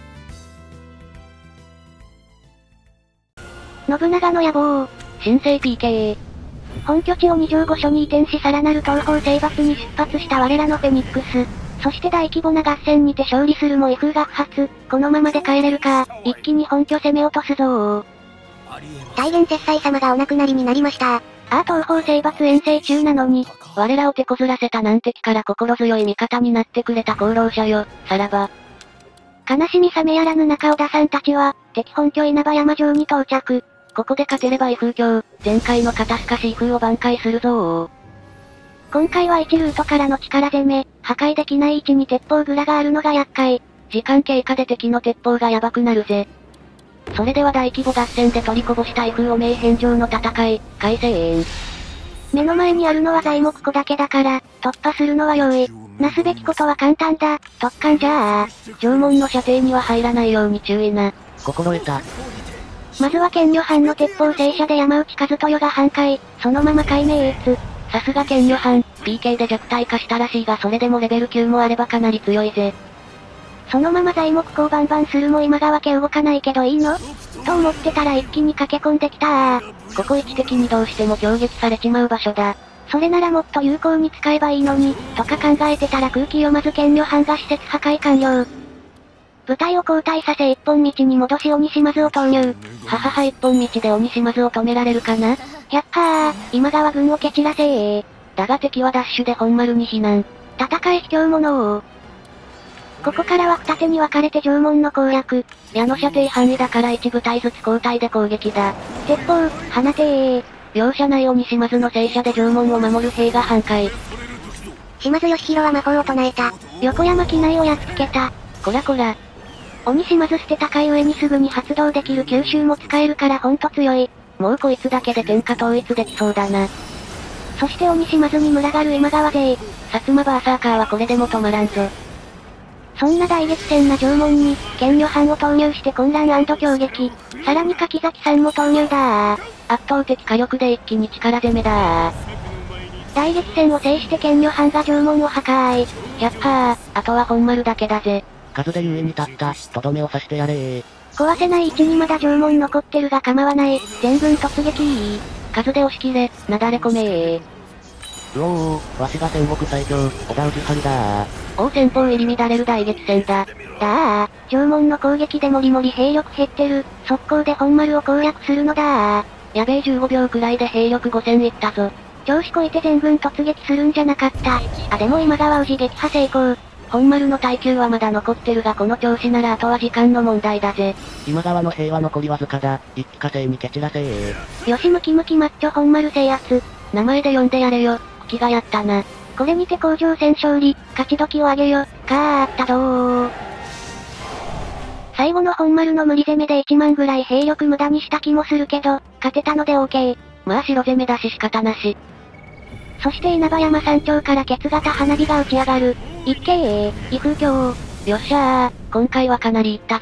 ー。信長の野望。 新生 PK。 本拠地を二条御所に移転しさらなる東方征伐に出発した我らのフェニックス。そして大規模な合戦にて勝利するも威風が不発。このままで帰れるか。一気に本拠攻め落とすぞー。 大元節斎様がお亡くなりになりました。 東方征伐遠征中なのに、 我らを手こずらせた難敵から心強い味方になってくれた功労者よ、さらば。 悲しみ冷めやらぬ中織田さんたちは、敵本拠稲葉山城に到着。 ここで勝てれば威風強、前回の肩透かし威風を挽回するぞー。 今回は1ルートからの力攻め、破壊できない位置に鉄砲蔵があるのが厄介。 時間経過で敵の鉄砲がヤバくなるぜ。それでは大規模合戦で取りこぼした威風を名返上の戦い、開戦。 目の前にあるのは材木庫だけだから、突破するのは容易。なすべきことは簡単だ、突貫じゃー。 城門の射程には入らないように注意な。 心得た。 まずは剣女藩の鉄砲戦車で山内和豊が半壊、そのまま壊滅。 さすが剣女藩、PK で弱体化したらしいがそれでもレベル9もあればかなり強いぜ。 そのまま材木庫をバンバンするも今川家動かないけどいいのと思ってたら一気に駆け込んできたー。 ここ位置的にどうしても攻撃されちまう場所だ。 それならもっと有効に使えばいいのに、とか考えてたら空気読まず剣女藩が施設破壊完了。部隊を交代させ一本道に戻し鬼島津を投入。 ははは一本道で鬼島津を止められるかな？ やっはー、今川軍を蹴散らせー。 だが敵はダッシュで本丸に避難。 戦え卑怯者を。ここからは二手に分かれて城門の攻略。 矢の射程範囲だから一部隊ずつ交代で攻撃だ。 鉄砲、放てー。 容赦ない鬼島津の戦車で城門を守る兵が半壊。 島津義弘は魔法を唱えた。 横山機内をやっつけた。 こらこら。 鬼島津捨て高い上にすぐに発動できる吸収も使えるからほんと強い。 もうこいつだけで天下統一できそうだな。 そして鬼島津に群がる今川勢。 薩摩バーサーカーはこれでも止まらんぞ。 そんな大激戦な城門に、剣女藩を投入して混乱&強撃。さらに柿崎さんも投入だー。 圧倒的火力で一気に力攻めだー。 大激戦を制して剣女藩が城門を破壊。 やっはー、あとは本丸だけだぜ。 数で優位に立った、とどめを刺してやれー。 壊せない位置にまだ城門残ってるが構わない。全軍突撃数で押し切れ、なだれ込めー。 うおー、わしが戦国最強、織田氏春だー。 王先鋒入り乱れる大激戦だ。 だー、城門の攻撃でもりもり兵力減ってる。速攻で本丸を攻略するのだー。 やべえ15秒くらいで兵力5000いったぞ。 調子こいて全軍突撃するんじゃなかった。あでも今川氏撃破成功。 本丸の耐久はまだ残ってるがこの調子ならあとは時間の問題だぜ。 今川の兵は残りわずかだ。一気火星に蹴散らせー。 よしムキムキマッチョ本丸制圧。 名前で呼んでやれよ。気がやったな。 これにて甲状戦勝利、勝ち時をあげよ。かーったどー。最後の本丸の無理攻めで1万ぐらい兵力無駄にした気もするけど、勝てたので OK。 まあ白攻めだし仕方なし。 そして稲葉山山頂からケツ型花火が打ち上がる。一景威風強。 よっしゃー、今回はかなりいったぞ。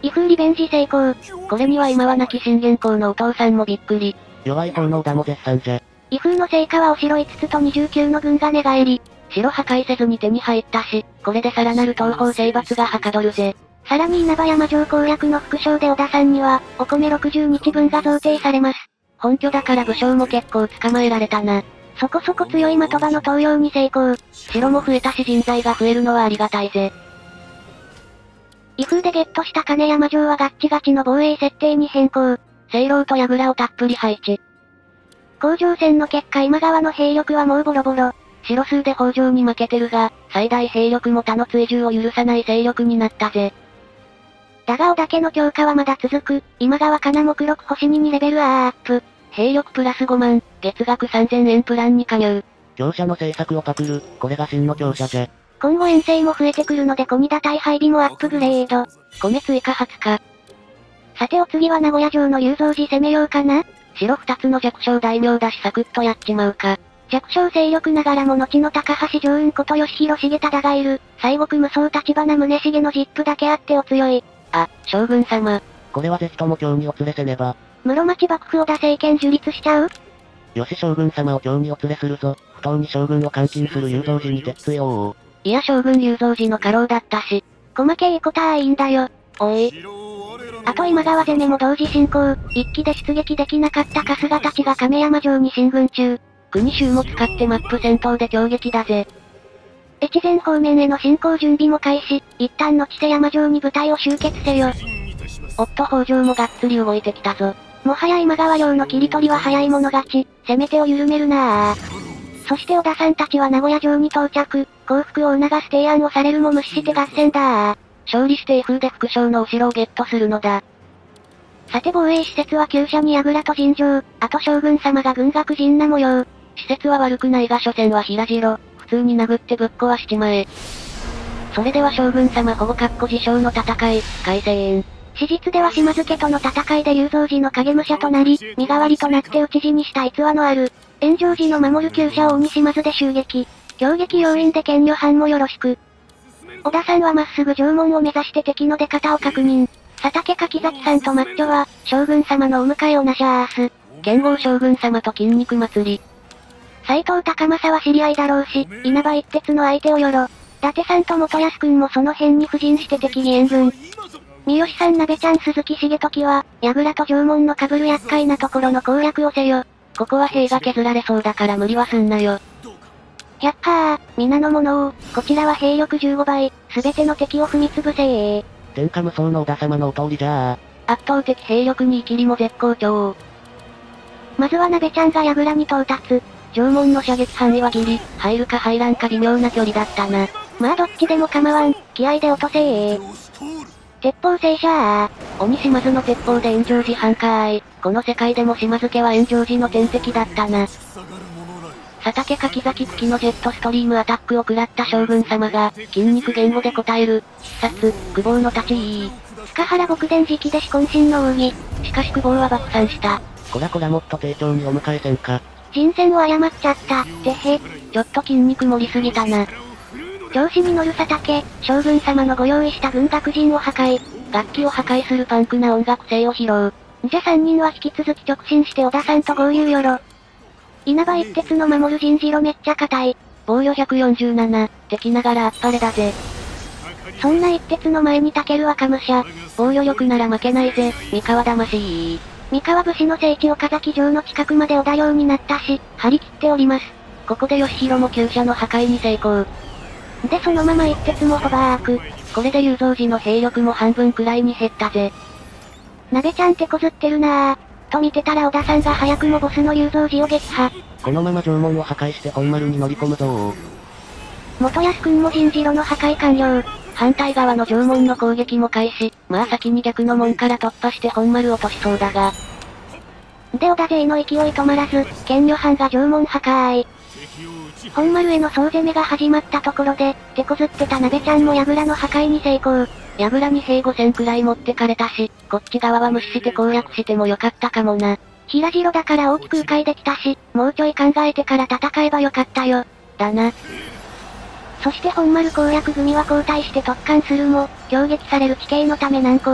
威風リベンジ成功。 これには今は亡き信玄公のお父さんもびっくり。 弱い方の織田も絶賛じゃ。 威風の成果はお城5つと29の軍が寝返り。 城破壊せずに手に入ったし、これでさらなる東方征伐がはかどるぜ。 さらに稲葉山城攻略の副将で織田さんには、お米60日分が贈呈されます。 本拠だから武将も結構捕まえられたな。 そこそこ強い的場の登用に成功。 城も増えたし人材が増えるのはありがたいぜ。 威風でゲットした金山城はガッチガチの防衛設定に変更。 聖楼と櫓をたっぷり配置。 甲状戦の結果今川の兵力はもうボロボロ。 城数で北条に負けてるが、最大兵力も他の追従を許さない勢力になったぜ。 だが織田家の強化はまだ続く。今川かな目録星2にレベルアップ。 兵力プラス5万、月額3000円プランに加入。 強者の政策をパクる、これが真の強者じゃ。 今後遠征も増えてくるので小荷打配備もアップグレード。 米追加20日。 さてお次は名古屋城の雄三寺攻めようかな。 城2つの弱小大名だしサクッとやっちまうか。 弱小勢力ながらも後の高橋常雲こと吉弘重忠がいる。西国無双立花宗重のジップだけあってお強い。 あ、将軍様。 これはぜひとも京にお連れせねば。 室町幕府織田政権樹立しちゃう？ よし将軍様を京にお連れするぞ。不当に将軍を監禁する雄三寺に鉄槌を。 いや将軍雄三寺の家老だったし。 細けいことはいいんだよ。 おい。 あと今川攻めも同時進行。一気で出撃できなかった春日たちが亀山城に進軍中。 国衆も使ってマップ戦闘で強撃だぜ。 越前方面への進行準備も開始。一旦の千世山城に部隊を集結せよ。 おっと北条もがっつり動いてきたぞ。 もはや今川領の切り取りは早い者勝ち。攻め手を緩めるなあ。そして織田さんたちは名古屋城に到着。降伏を促す提案をされるも無視して合戦だあ。 勝利して威風で副将のお城をゲットするのだ。 さて防衛施設は厩舎に櫓と尋常。あと将軍様が軍学陣な模様。 施設は悪くないが所詮は平城。普通に殴ってぶっ壊しちまえ。それでは将軍様保護自称の戦い、開戦。 史実では島津家との戦いで雄三寺の影武者となり、身代わりとなって討ち死にした逸話のある。炎上寺の守る厩舎を鬼島津で襲撃。強撃要員で剣女藩もよろしく。織田さんはまっすぐ城門を目指して敵の出方を確認。佐竹柿崎さんとマッチョは、将軍様のお迎えをなしゃーす。 剣豪将軍様と筋肉祭り。 斎藤高政は知り合いだろうし、稲葉一徹の相手をよろ。伊達さんと元康くんもその辺に布陣して敵に援軍。三好さん鍋ちゃん鈴木重時は、櫓と城門の被る厄介なところの攻略をせよ。 ここは兵が削られそうだから無理はすんなよ。 ひゃっはー、皆の者を、こちらは兵力15倍、すべての敵を踏み潰せー。 天下無双の織田様のお通りじゃあ。圧倒的兵力に生きりも絶好調。 まずは鍋ちゃんが櫓に到達。 城門の射撃範囲はギリ、入るか入らんか微妙な距離だったな。 まあどっちでも構わん、気合で落とせー。鉄砲聖者ー。 鬼島津の鉄砲で炎上寺半かーい。この世界でも島津家は炎上寺の天敵だったな。佐竹柿崎付きのジェットストリームアタックを食らった将軍様が、筋肉言語で答える、必殺、久保の立ち居。 塚原牧伝直で至渾身の奥義。 しかし久保は爆散した。 こらもっと丁重にお迎えせんか。 人選を誤っちゃった、てへ。 ちょっと筋肉盛りすぎたな。 調子に乗る佐竹、将軍様のご用意した軍楽陣を破壊。 楽器を破壊するパンクな音楽性を披露。 じゃ3人は引き続き直進して織田さんと合流よろ。稲葉一徹の守る陣次路めっちゃ硬い。 防御147、敵ながらあっぱれだぜ。 そんな一徹の前にタケルはカムシャ。 防御力なら負けないぜ、三河魂。 三河武士の聖地岡崎城の近くまで織田領になったし、張り切っております。 ここで義弘も厩舎の破壊に成功。 でそのまま一徹もホバーク。 これで雄三寺の兵力も半分くらいに減ったぜ。 鍋ちゃん手こずってるなぁ。と見てたら織田さんが早くもボスの雄三寺を撃破。 このまま城門を破壊して本丸に乗り込むぞー。 元康くんも陣次路の破壊完了。 反対側の城門の攻撃も開始。まあ先に逆の門から突破して本丸落としそうだが。 で織田勢の勢い止まらず、剣女藩が城門破壊。本丸への総攻めが始まったところで、手こずってた鍋ちゃんも櫓の破壊に成功。 櫓に兵5000くらい持ってかれたし、こっち側は無視して攻略してもよかったかもな。 平城だから大きく迂回できたし、もうちょい考えてから戦えばよかったよ。 だな。 そして本丸攻略組は交代して突貫するも、強撃される地形のため難航。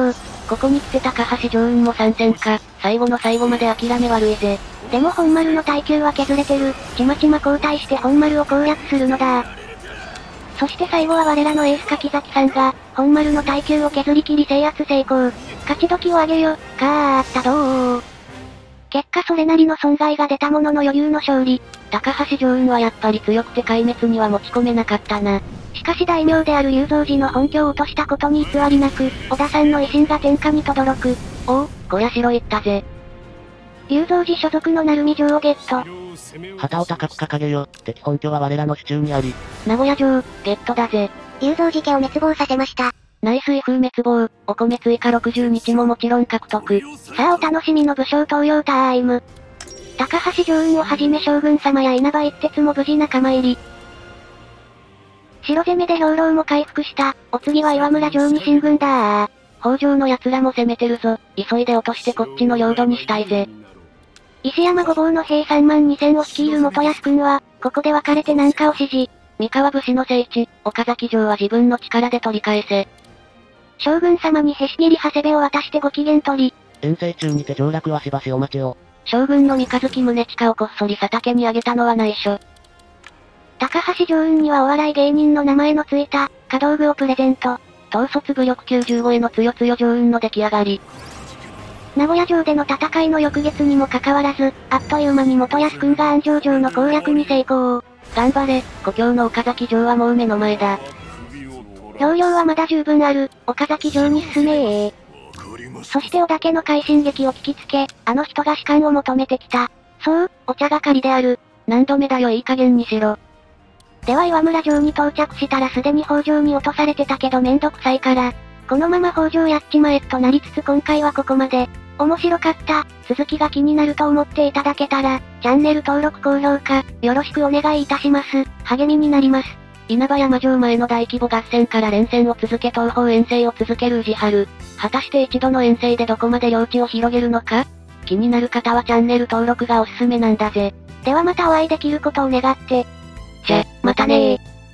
ここに来て高橋常雲も参戦か。最後の最後まで諦め悪いぜ。 でも本丸の耐久は削れてる。ちまちま交代して本丸を攻略するのだ。そして最後は我らのエース柿崎さんが、本丸の耐久を削り切り制圧成功。勝ち時を上げよ。かーったどう。結果それなりの損害が出たものの余裕の勝利。 高橋常雲はやっぱり強くて壊滅には持ち込めなかったな。 しかし大名である龍造寺の本拠を落としたことに偽りなく、織田さんの威信が天下に轟く。 おう、こりゃ城行ったぜ。 龍造寺所属の鳴海城をゲット。 旗を高く掲げよ。敵本拠は我らの手中にあり。 名古屋城、ゲットだぜ。 龍造寺家を滅亡させました。 内水風滅亡、お米追加60日ももちろん獲得。 さあお楽しみの武将登用タイム。高橋常雲をはじめ将軍様や稲葉一徹も無事仲間入り。城攻めで兵糧も回復した。お次は岩村城に進軍だー。 北条の奴らも攻めてるぞ。急いで落としてこっちの領土にしたいぜ。 石山御坊の兵3万2000を率いる元康君は、ここで別れて南下を指示。 三河武士の聖地、岡崎城は自分の力で取り返せ。 将軍様にへし切り長谷部を渡してご機嫌取り。 遠征中にて上洛はしばしお待ちを。 将軍の三日月宗近をこっそり佐竹にあげたのは内緒。 高橋常雲にはお笑い芸人の名前のついた、可道具をプレゼント。 統率武力95へのつよつよ常雲の出来上がり。 名古屋城での戦いの翌月にもかかわらず、あっという間に元康君が安城城の攻略に成功。 頑張れ、故郷の岡崎城はもう目の前だ。 容量はまだ十分ある、岡崎城に進めー。そして織田家の快進撃を聞きつけ、あの人が士官を求めてきた。そう、お茶係である。 何度目だよいい加減にしろ。 では岩村城に到着したらすでに北条に落とされてたけどめんどくさいから、このまま北条やっちまえとなりつつ今回はここまで。面白かった、続きが気になると思っていただけたら、チャンネル登録高評価、よろしくお願いいたします。励みになります。 稲葉山城前の大規模合戦から連戦を続け東方遠征を続ける宇治春。果たして一度の遠征でどこまで領地を広げるのか？気になる方はチャンネル登録がおすすめなんだぜ。 ではまたお会いできることを願って。 じゃ、またね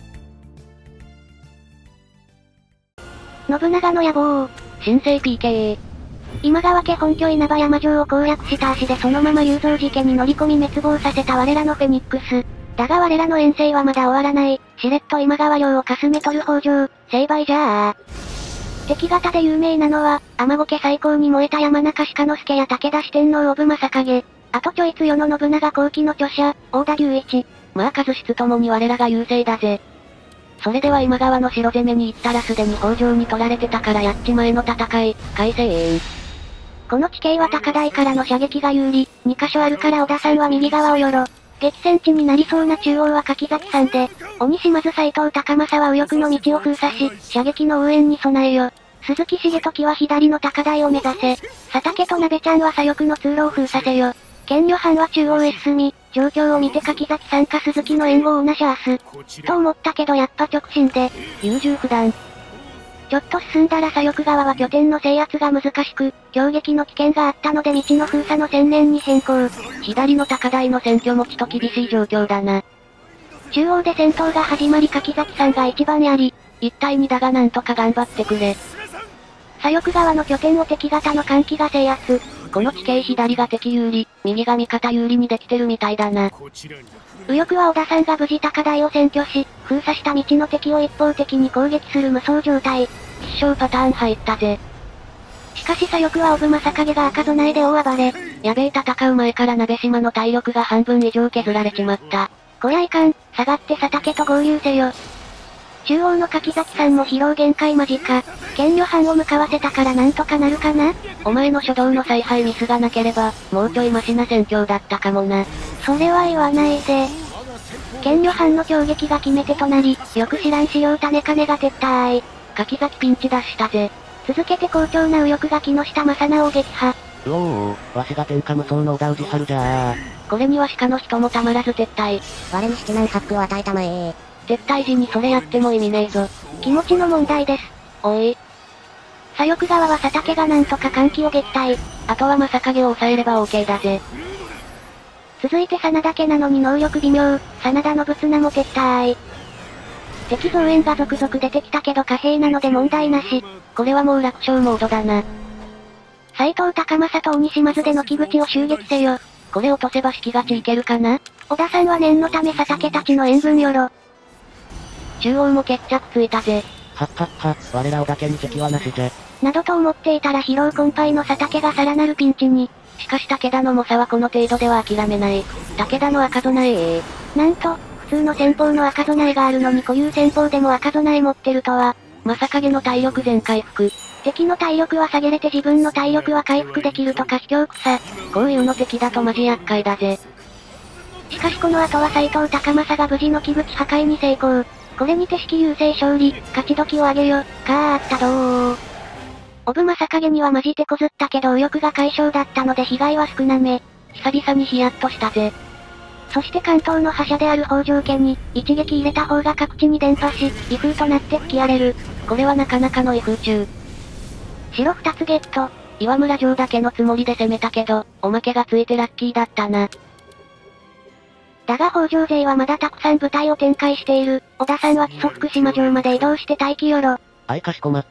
ー。信長の野望。 新生 PK。 今川家本拠稲葉山城を攻略した足でそのまま龍造寺家に乗り込み滅亡させた我らのフェニックス。だが我らの遠征はまだ終わらない。しれっと今川領をかすめ取る北条、成敗じゃあ。敵方で有名なのは、天子家最高に燃えた山中鹿之助や武田四天王信正景。あとちょい強の信長後期の著者、大田隆一。 まあ数質ともに我らが優勢だぜ。それでは今川の城攻めに行ったらすでに北条に取られてたからやっちまえの戦い、開戦。 この地形は高台からの射撃が有利、2箇所あるから織田さんは右側をよろ。激戦地になりそうな中央は柿崎さんで、鬼島津斎藤高政は右翼の道を封鎖し、射撃の応援に備えよ。鈴木重時は左の高台を目指せ。佐竹と鍋ちゃんは左翼の通路を封鎖せよ。剣女藩は中央へ進み、状況を見て柿崎さんか鈴木の援護をなしゃーす。と思ったけどやっぱ直進で、 優柔不断。 ちょっと進んだら左翼側は拠点の制圧が難しく、強撃の危険があったので道の封鎖の専念に変更。 左の高台の選挙持ちと厳しい状況だな。 中央で戦闘が始まり柿崎さんが一番やり、 1対2だがなんとか頑張ってくれ。 左翼側の拠点を敵方の歓喜が制圧。 この地形左が敵有利、右が味方有利にできてるみたいだな。 右翼は織田さんが無事高台を占拠し、封鎖した道の敵を一方的に攻撃する無双状態。 必勝パターン入ったぜ。 しかし左翼は信正景が赤備えで大暴れ。 やべえ戦う前から鍋島の体力が半分以上削られちまった。 こりゃいかん、下がって佐竹と合流せよ。中央の柿崎さんも疲労限界間近。剣女藩を向かわせたからなんとかなるかな？ お前の初動の采配ミスがなければ、もうちょいマシな戦況だったかもな。 それは言わないで。剣女藩の強撃が決め手となり、よく知らん資料種金が撤退。 柿崎ピンチ脱したぜ。 続けて好調な右翼が木下正直を撃破。 うおー、わしが天下無双の織田氏春じゃー。これには鹿の人もたまらず撤退。 我にして難発を与えたまえ。 撤退時にそれやっても意味ねえぞ。 気持ちの問題です。 おい。 左翼側は佐竹がなんとか歓喜を撃退。 あとは正影を抑えれば OK だぜ。 続いて真田家なのに能力微妙、真田信綱も撤退。敵増援が続々出てきたけど貨幣なので問題なし。 これはもう楽勝モードだな。 斎藤高政と鬼島津での木口を襲撃せよ。 これ落とせば式勝ちいけるかな？ 織田さんは念のため佐竹たちの援軍よろ。 中央も決着ついたぜ。 はっはっは、我ら織田家に敵はなしぜ。 などと思っていたら疲労困憊の佐竹がさらなるピンチに。 しかし武田の猛者はこの程度では諦めない。武田の赤備えなんと、普通の戦法の赤備えがあるのに固有戦法でも赤備え持ってるとは。 正影の体力全回復。 敵の体力は下げれて自分の体力は回復できるとか卑怯草。 こういうの敵だとマジ厄介だぜ。 しかしこの後は斎藤高政が無事の木口破壊に成功。これにて式優勢勝利、勝ち時を上げよ、あったどー。オブ正影にはマジ手こずったけど右翼が解消だったので被害は少なめ。 久々にヒヤッとしたぜ。 そして関東の覇者である北条家に、一撃入れた方が各地に伝播し、威風となって吹き荒れる。 これはなかなかの威風中。 城2つゲット。 岩村城だけのつもりで攻めたけど、おまけがついてラッキーだったな。 だが北条勢はまだたくさん部隊を展開している。織田さんは木曽福島城まで移動して待機よろ。 かしこまった。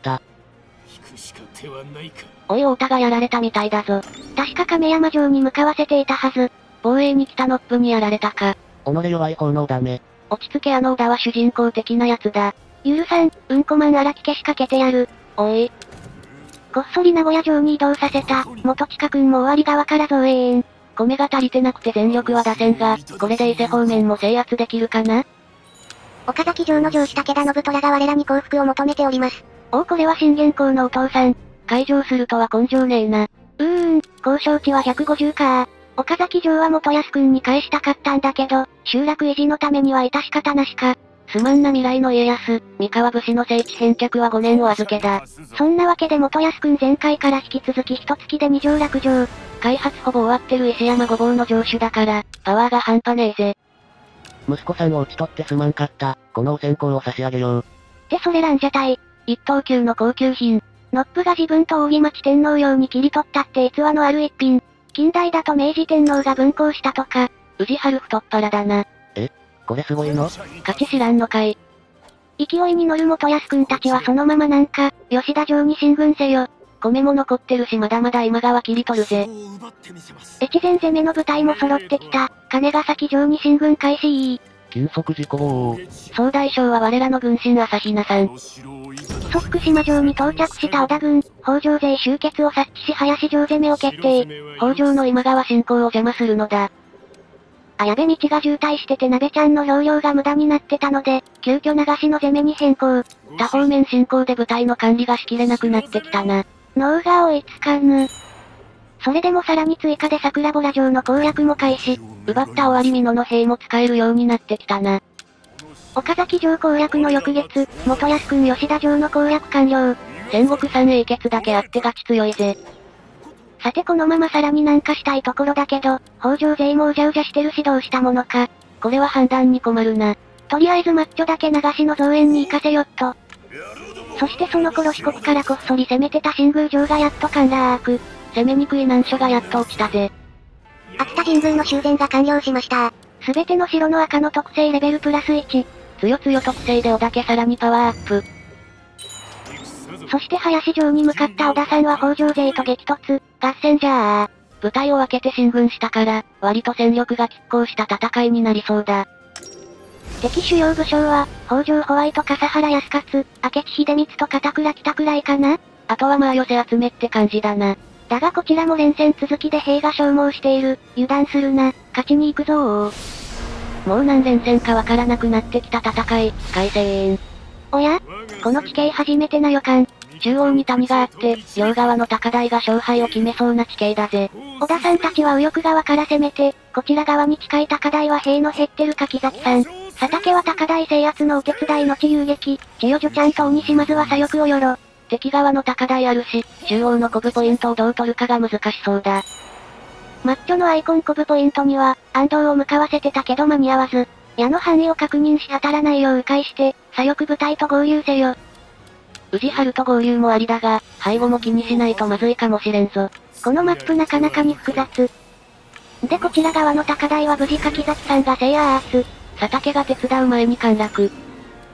おい太田がやられたみたいだぞ。 確か亀山城に向かわせていたはず。 防衛に来たノップにやられたか。 己弱い方のダメ。 落ち着け織田は主人公的なやつだ。 許さん、うんこマン荒木消しかけてやる。 おい。 こっそり名古屋城に移動させた。元近くんも終わり側から増援。 米が足りてなくて全力は出せんが、これで伊勢方面も制圧できるかな？ 岡崎城の城主武田信虎が我らに降伏を求めております。 おおこれは信玄公のお父さん。 開城するとは根性ねえな。 交渉値は150か。岡崎城は元康くんに返したかったんだけど、集落維持のためには致し方なしか。 すまんな未来の家康、三河武士の聖地返却は5年お預けだ。 そんなわけで元康くん前回から引き続き一月で2条落城。 開発ほぼ終わってる石山ごぼうの城主だから、パワーが半端ねえぜ。 息子さんを討ち取ってすまんかった。このお線香を差し上げよう。 ってそれランジャタイ。 一等級の高級品。 ノップが自分と扇町天皇用に切り取ったって逸話のある一品。近代だと明治天皇が分校したとか。 宇治春太っ腹だな。 これすごいの？ 勝ち知らんのかい。 勢いに乗る元康くんたちはそのままなんか、吉田城に進軍せよ。 米も残ってるしまだまだ今川切り取るぜ。 越前攻めの部隊も揃ってきた。金ヶ崎城に進軍開始。 金属事故。 総大将は我らの軍神朝比奈さん。 木曽福島城に到着した織田軍、北条勢集結を察知し林城攻めを決定。 北条の今川侵攻を邪魔するのだ。 あやべ道が渋滞してて鍋ちゃんの兵糧が無駄になってたので、急遽流しの攻めに変更。 多方面侵攻で部隊の管理がしきれなくなってきたな。 脳が追いつかぬ。それでもさらに追加で桜ボラ城の攻略も開始。 奪った終わり美濃の兵も使えるようになってきたな。 岡崎城攻略の翌月、元康くん吉田城の攻略完了。 戦国三英傑だけあってガチ強いぜ。 さてこのままさらに南下したいところだけど、北条勢もうじゃうじゃしてるしどうしたものか。 これは判断に困るな。 とりあえずマッチョだけ流しの増援に行かせよっと。そしてその頃四国からこっそり攻めてた新宮城がやっと陥落。 攻めにくい難所がやっと落ちたぜ。 熱田神宮の修繕が完了しました。 すべての城の赤の特性レベルプラス1。 強強特性で織田家さらにパワーアップ。 そして林城に向かった織田さんは北条勢と激突、合戦じゃー。 部隊を分けて進軍したから、割と戦力が拮抗した戦いになりそうだ。 敵主要武将は、北条ホワイト笠原康勝、明智秀光と片倉北くらいかな？ あとはまあ寄せ集めって感じだな。 だがこちらも連戦続きで兵が消耗している。油断するな、勝ちに行くぞー。 もう何連戦かわからなくなってきた戦い、開戦。 おや？この地形初めてな予感。 中央に谷があって、両側の高台が勝敗を決めそうな地形だぜ。 織田さんたちは右翼側から攻めて、こちら側に近い高台は兵の減ってる柿崎さん。佐竹は高台制圧のお手伝いの地遊撃、千代女ちゃんと鬼島津は左翼をよろ。 敵側の高台あるし、中央のコブポイントをどう取るかが難しそうだ。 マッチョのアイコンコブポイントには、暗道を向かわせてたけど間に合わず。矢の範囲を確認し当たらないよう迂回して、左翼部隊と合流せよ。 宇治春と合流もありだが、背後も気にしないとまずいかもしれんぞ。 このマップなかなかに複雑。でこちら側の高台は無事柿崎さんが制圧。 佐竹が手伝う前に陥落。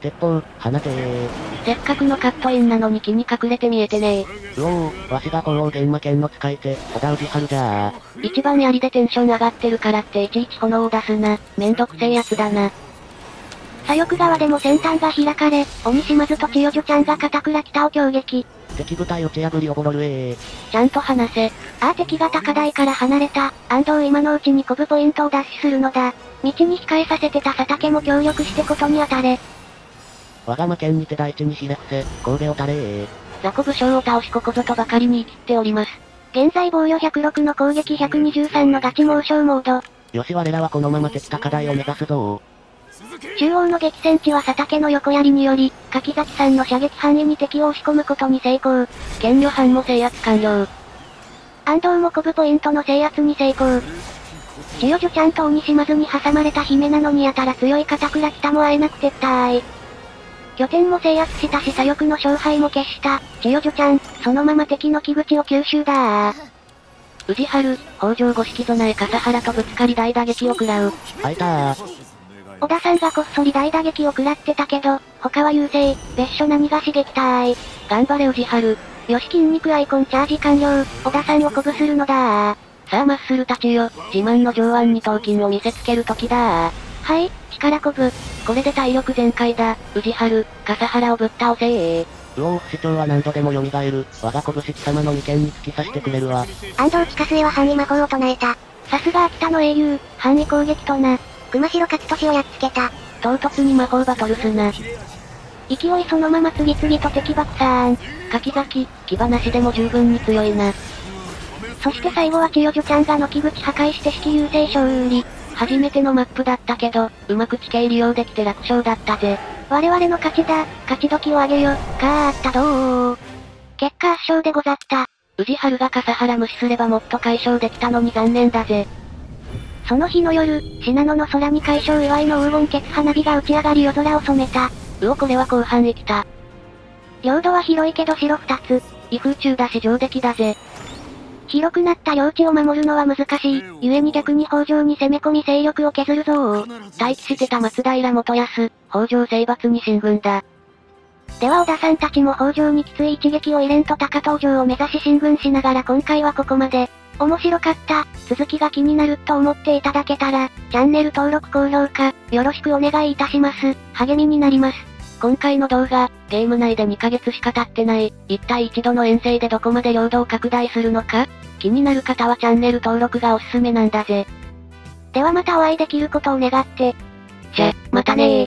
鉄砲、放てー。 せっかくのカットインなのに木に隠れて見えてねうおー、わしが鳳凰玄魔剣の使い手、小田氏春じゃー。 一番槍でテンション上がってるからっていちいち炎を出すな。めんどくせえやつだな。 左翼側でも先端が開かれ、鬼島津と千代女ちゃんが片倉北を攻撃。 敵部隊打ち破りおぼろるちゃんと話せ。 敵が高台から離れた。今のうちにコブポイントを奪取するのだ。道に控えさせてた佐竹も協力してことに当たれ。 我が魔剣にて大地にひれ伏せ、神戸を垂れー。 雑魚武将を倒しここぞとばかりに生きっております。 現在防御106の攻撃123のガチ猛将モード。 よし我らはこのまま敵高台を目指すぞ中央の激戦地は佐竹の横槍により、柿崎さんの射撃範囲に敵を押し込むことに成功。 剣女班も制圧完了。 安藤もコブポイントの制圧に成功。千代女ちゃんと鬼島津に挟まれた姫なのにやたら強い片倉北も会えなく撤退。拠点も制圧したし左翼の勝敗も決した。千代女ちゃん、そのまま敵の木口を吸収だー。 宇治春、北条五色備え笠原とぶつかり大打撃を食らう。 あいたー。 小田さんがこっそり大打撃を食らってたけど、他は優勢、別所何が刺激隊。 頑張れ宇治春。 よし筋肉アイコンチャージ完了、小田さんを鼓舞するのだー。 さあマッスルたちよ、自慢の上腕二頭筋を見せつける時だー。 はい、力こぶ。 これで体力全開だ、宇治春、笠原をぶっ倒せー。 うおー、不死鳥は何度でも蘇る。我が拳貴様の眉間に突き刺してくれるわ。 安藤近末は範囲魔法を唱えた。 さすが秋田の英雄、範囲攻撃とな。 熊代勝利をやっつけた。 唐突に魔法バトルすな。 勢いそのまま次々と敵爆散。 柿崎、牙なしでも十分に強いな。 そして最後は千代女ちゃんが軒口破壊して式優勢勝利。 初めてのマップだったけど、うまく地形利用できて楽勝だったぜ。 我々の勝ちだ、勝ち時をあげよ。かーったどー。結果圧勝でござった。 宇治春が笠原無視すればもっと解消できたのに残念だぜ。 その日の夜、信濃の空に解消祝いの黄金血花火が打ち上がり夜空を染めた。 これは後半生きた。 領土は広いけど城2つ。 異風中だし上出来だぜ。 広くなった領地を守るのは難しい。故に逆に北条に攻め込み勢力を削るぞー。 待機してた松平元康、北条征伐に進軍だ。 では小田さんたちも北条にきつい一撃を入れんと高遠城を目指し進軍しながら今回はここまで。面白かった、続きが気になると思っていただけたら、チャンネル登録高評価、よろしくお願いいたします。励みになります。 今回の動画、ゲーム内で2ヶ月しか経ってない、一体一度の遠征でどこまで領土を拡大するのか気になる方はチャンネル登録がおすすめなんだぜ。 ではまたお会いできることを願って。 じゃ、またね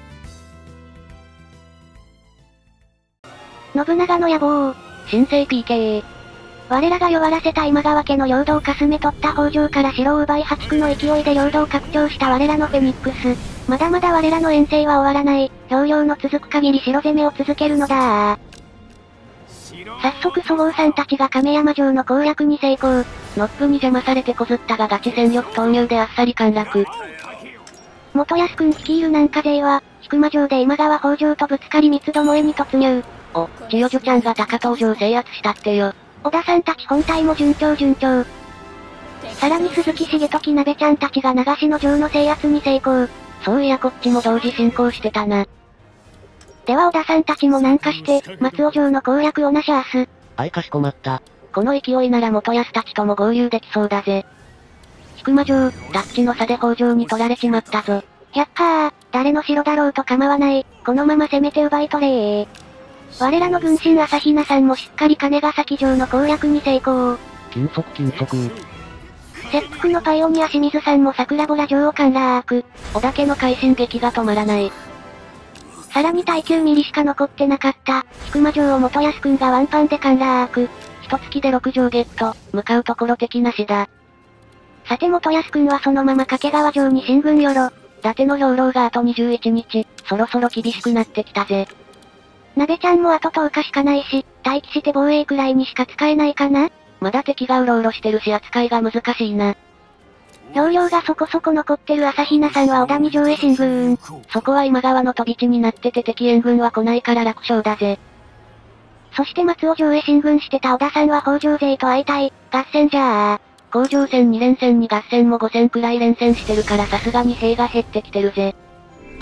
ー。信長の野望。 新生 PK。 我らが弱らせた今川家の領土をかすめ取った北条から城を奪い破竹の勢いで領土を拡張した我らのフェニックス。まだまだ我らの遠征は終わらない。療養の続く限り城攻めを続けるのだー。早速祖郷さんたちが亀山城の攻略に成功。 ノックに邪魔されてこずったがガチ戦力投入であっさり陥落。 元安くん率いる南下勢は、引間城で今川北条とぶつかり三つどもえに突入。 千代女ちゃんが高遠城制圧したってよ。 小田さんたち本体も順調。さらに鈴木重時鍋ちゃんたちが長篠城の制圧に成功。 そういやこっちも同時進行してたな。 では小田さんたちも南下して、松尾城の攻略をなしゃーす。 かしこまった。 この勢いなら元康たちとも合流できそうだぜ。引間城、タッチの差で北条に取られちまったぞ。 百花誰の城だろうと構わない。このまま攻めて奪い取れー。我らの軍神朝比奈さんもしっかり金ヶ崎城の攻略に成功。 金属。 切腹のパイオニア清水さんも桜ボラ城を陥落。 織田家の快進撃が止まらない。 さらに耐久ミリしか残ってなかった、引間城を元康くんがワンパンで陥落。 一月で6城ゲット、向かうところ敵なしだ。 さて元康くんはそのまま掛川城に進軍よろ。 伊達の兵糧があと21日、そろそろ厳しくなってきたぜ。 鍋ちゃんもあと10日しかないし、待機して防衛くらいにしか使えないかな。 まだ敵がうろうろしてるし扱いが難しいな。 容量がそこそこ残ってる朝比奈さんは小谷城へ進軍。 そこは今川の飛び地になってて敵援軍は来ないから楽勝だぜ。 そして松尾城へ進軍してた小田さんは北条勢と会いたい、合戦じゃあ。 甲状戦2連戦に合戦も5戦くらい連戦してるからさすがに兵が減ってきてるぜ。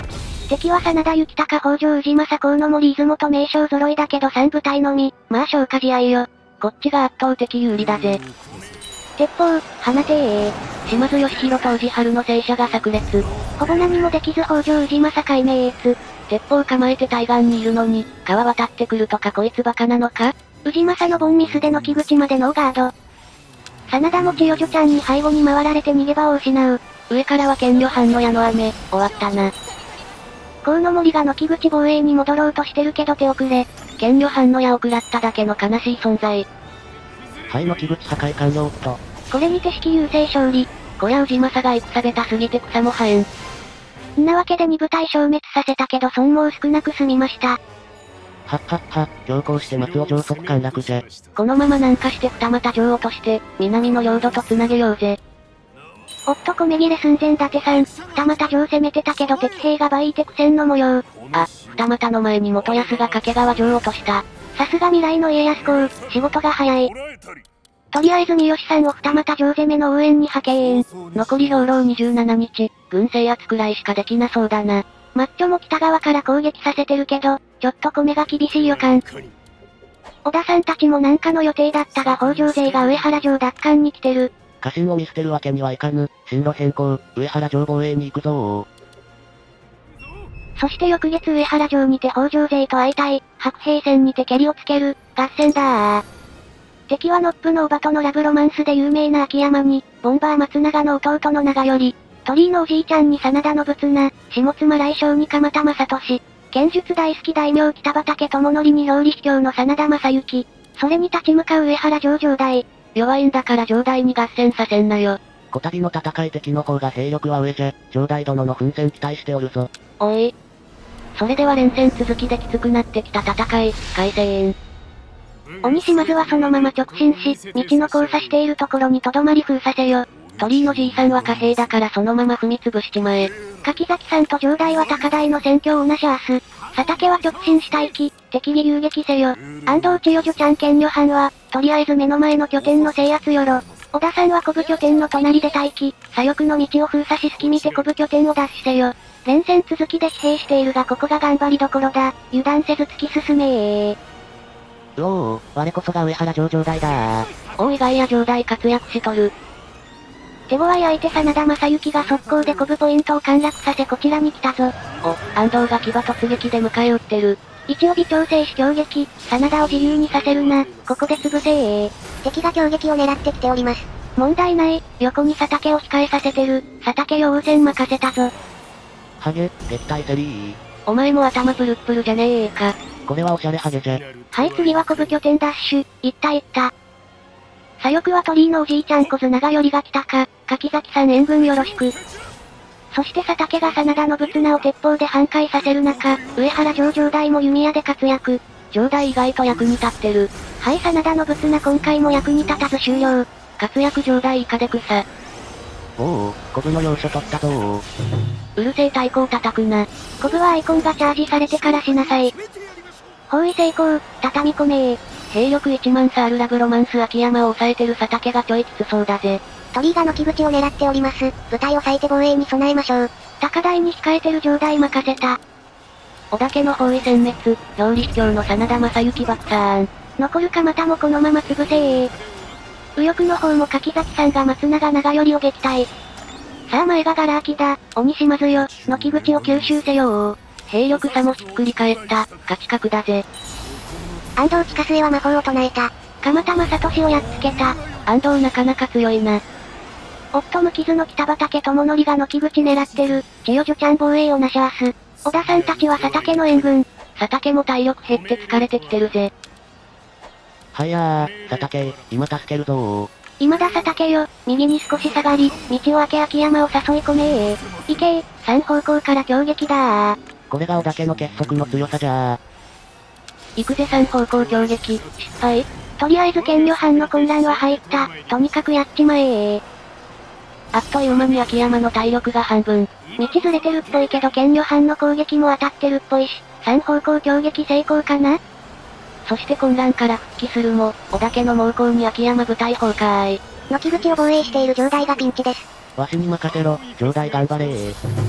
敵は真田幸隆、北条氏政、河野森出雲名将揃いだけど3部隊のみ。まあ消化試合よ。 こっちが圧倒的有利だぜ。 鉄砲、放てー。 島津義弘と宇治春の戦車が炸裂。 ほぼ何もできず北条氏政壊滅。 鉄砲構えて対岸にいるのに、川渡ってくるとかこいつバカなのか？ 宇治政のボンミスでの木口までノーガード。真田も千代女ちゃんに背後に回られて逃げ場を失う。 上からは剣旅藩の矢の雨、終わったな。 河野森がの木口防衛に戻ろうとしてるけど手遅れ。 剣旅藩の矢を食らっただけの悲しい存在。 はいの木口破壊完了っと。 これにて式優勢勝利。 こりゃ宇治政が戦下手すぎて草も生えん。 んなわけで2部隊消滅させたけど損耗少なく済みました。 はっはっは、強行して松尾城即陥落じゃ。 このまま南下して二俣城を落として、南の領土と繋げようぜ。 おっと米切れ寸前伊達さん、二俣城攻めてたけど敵兵が倍いて苦戦の模様。 あ、二俣の前に元康が掛川城を落とした。 さすが未来の家康公、仕事が早い。とりあえず三好さんを二俣城攻めの応援に派遣。 残り兵糧27日、軍制圧くらいしかできなそうだな。 マッチョも北側から攻撃させてるけど、ちょっと米が厳しい予感。織田さんたちもなんかの予定だったが北条勢が上原城奪還に来てる。 家臣を見捨てるわけにはいかぬ。進路変更、上原城防衛に行くぞー。 そして翌月上原城にて北条勢と相対、白兵戦にて蹴りをつける、合戦だー。敵はノップのおばとのラブロマンスで有名な秋山に、ボンバー松永の弟の長頼、鳥居のおじいちゃんに真田信綱、下妻来将に鎌田正俊、剣術大好き大名北畠智則に表裏卑怯の真田正幸、それに立ち向かう上原城城代。 弱いんだから城代に合戦させんなよ。 こたびの戦い敵の方が兵力は上じゃ、城代殿の奮戦期待しておるぞ。 おい。それでは連戦続きできつくなってきた戦い、開戦。 鬼島津はそのまま直進し、道の交差しているところにとどまり封させよ。 鳥居のじいさんは貨幣だからそのまま踏み潰しちまえ。 柿崎さんと城代は高台の戦況をなしゃーす。佐竹は直進したいき、敵に遊撃せよ。安藤千代女ちゃん剣旅藩は、とりあえず目の前の拠点の制圧よろ。織田さんは古武拠点の隣で待機、左翼の道を封鎖し隙見て古武拠点を奪取せよ。連戦続きで疲弊しているがここが頑張りどころだ。油断せず突き進めー。 うおー、我こそが上原城城代だー。 大井外野城代活躍しとる。 手強い相手真田正幸が速攻で古武ポイントを陥落させこちらに来たぞ。 お、安藤が騎馬突撃で迎え撃ってる。 一応微調整し強撃、真田を自由にさせるな、ここで潰せー。 敵が強撃を狙ってきております。 問題ない、横に佐竹を控えさせてる、佐竹よ応戦任せたぞ。 ハゲ、撃退セリー。 お前も頭プルップルじゃねえか。 これはおしゃれハゲじゃ。 はい次は古武拠点ダッシュ、いったいった。左翼は鳥居のおじいちゃん小津長頼が来たか、柿崎さん援軍よろしく。そして佐竹が真田信綱を鉄砲で半壊させる中、上原城城代も弓矢で活躍。 城代意外と役に立ってる。 はい真田信綱今回も役に立たず終了。 活躍城代以下で草。 おお、コブの要所取ったぞー。 うるせえ太鼓叩くな。 コブはアイコンがチャージされてからしなさい。包囲成功、畳み込めー。 兵力1万差あるラブロマンス秋山を抑えてる佐竹がちょいきつそうだぜ。 鳥居が軒口を狙っております。部隊を割いて防衛に備えましょう。 高台に控えてる城代任せた。 織田家の包囲殲滅、表裏卑怯の真田正幸爆散。 残る鎌田もこのまま潰せー。右翼の方も柿崎さんが松永長頼を撃退。さあ前がガラ空きだ、鬼島津よ、軒口を吸収せよー。 兵力差もひっくり返った、勝ち確だぜ。 安藤近末は魔法を唱えた。 鎌田正俊をやっつけた。 安藤なかなか強いな。 おっと無傷の北畠智則が軒口狙ってる、千代女ちゃん防衛をなしゃーす。織田さんたちは佐竹の援軍。 佐竹も体力減って疲れてきてるぜ。 はいやー、佐竹、今助けるぞー。 今だ佐竹よ、右に少し下がり、道を開け秋山を誘い込めー。行けー、三方向から強撃だー。 これが織田家の結束の強さじゃー。 行くぜ三方向強撃、失敗。 とりあえず剣旅藩の混乱は入った、とにかくやっちまえー。 あっという間に秋山の体力が半分。 道ずれてるっぽいけど剣旅藩の攻撃も当たってるっぽいし、三方向強撃成功かな。 そして混乱から復帰するも、織田家の猛攻に秋山部隊崩壊。 軒口を防衛している城代がピンチです。 わしに任せろ、城代頑張れー。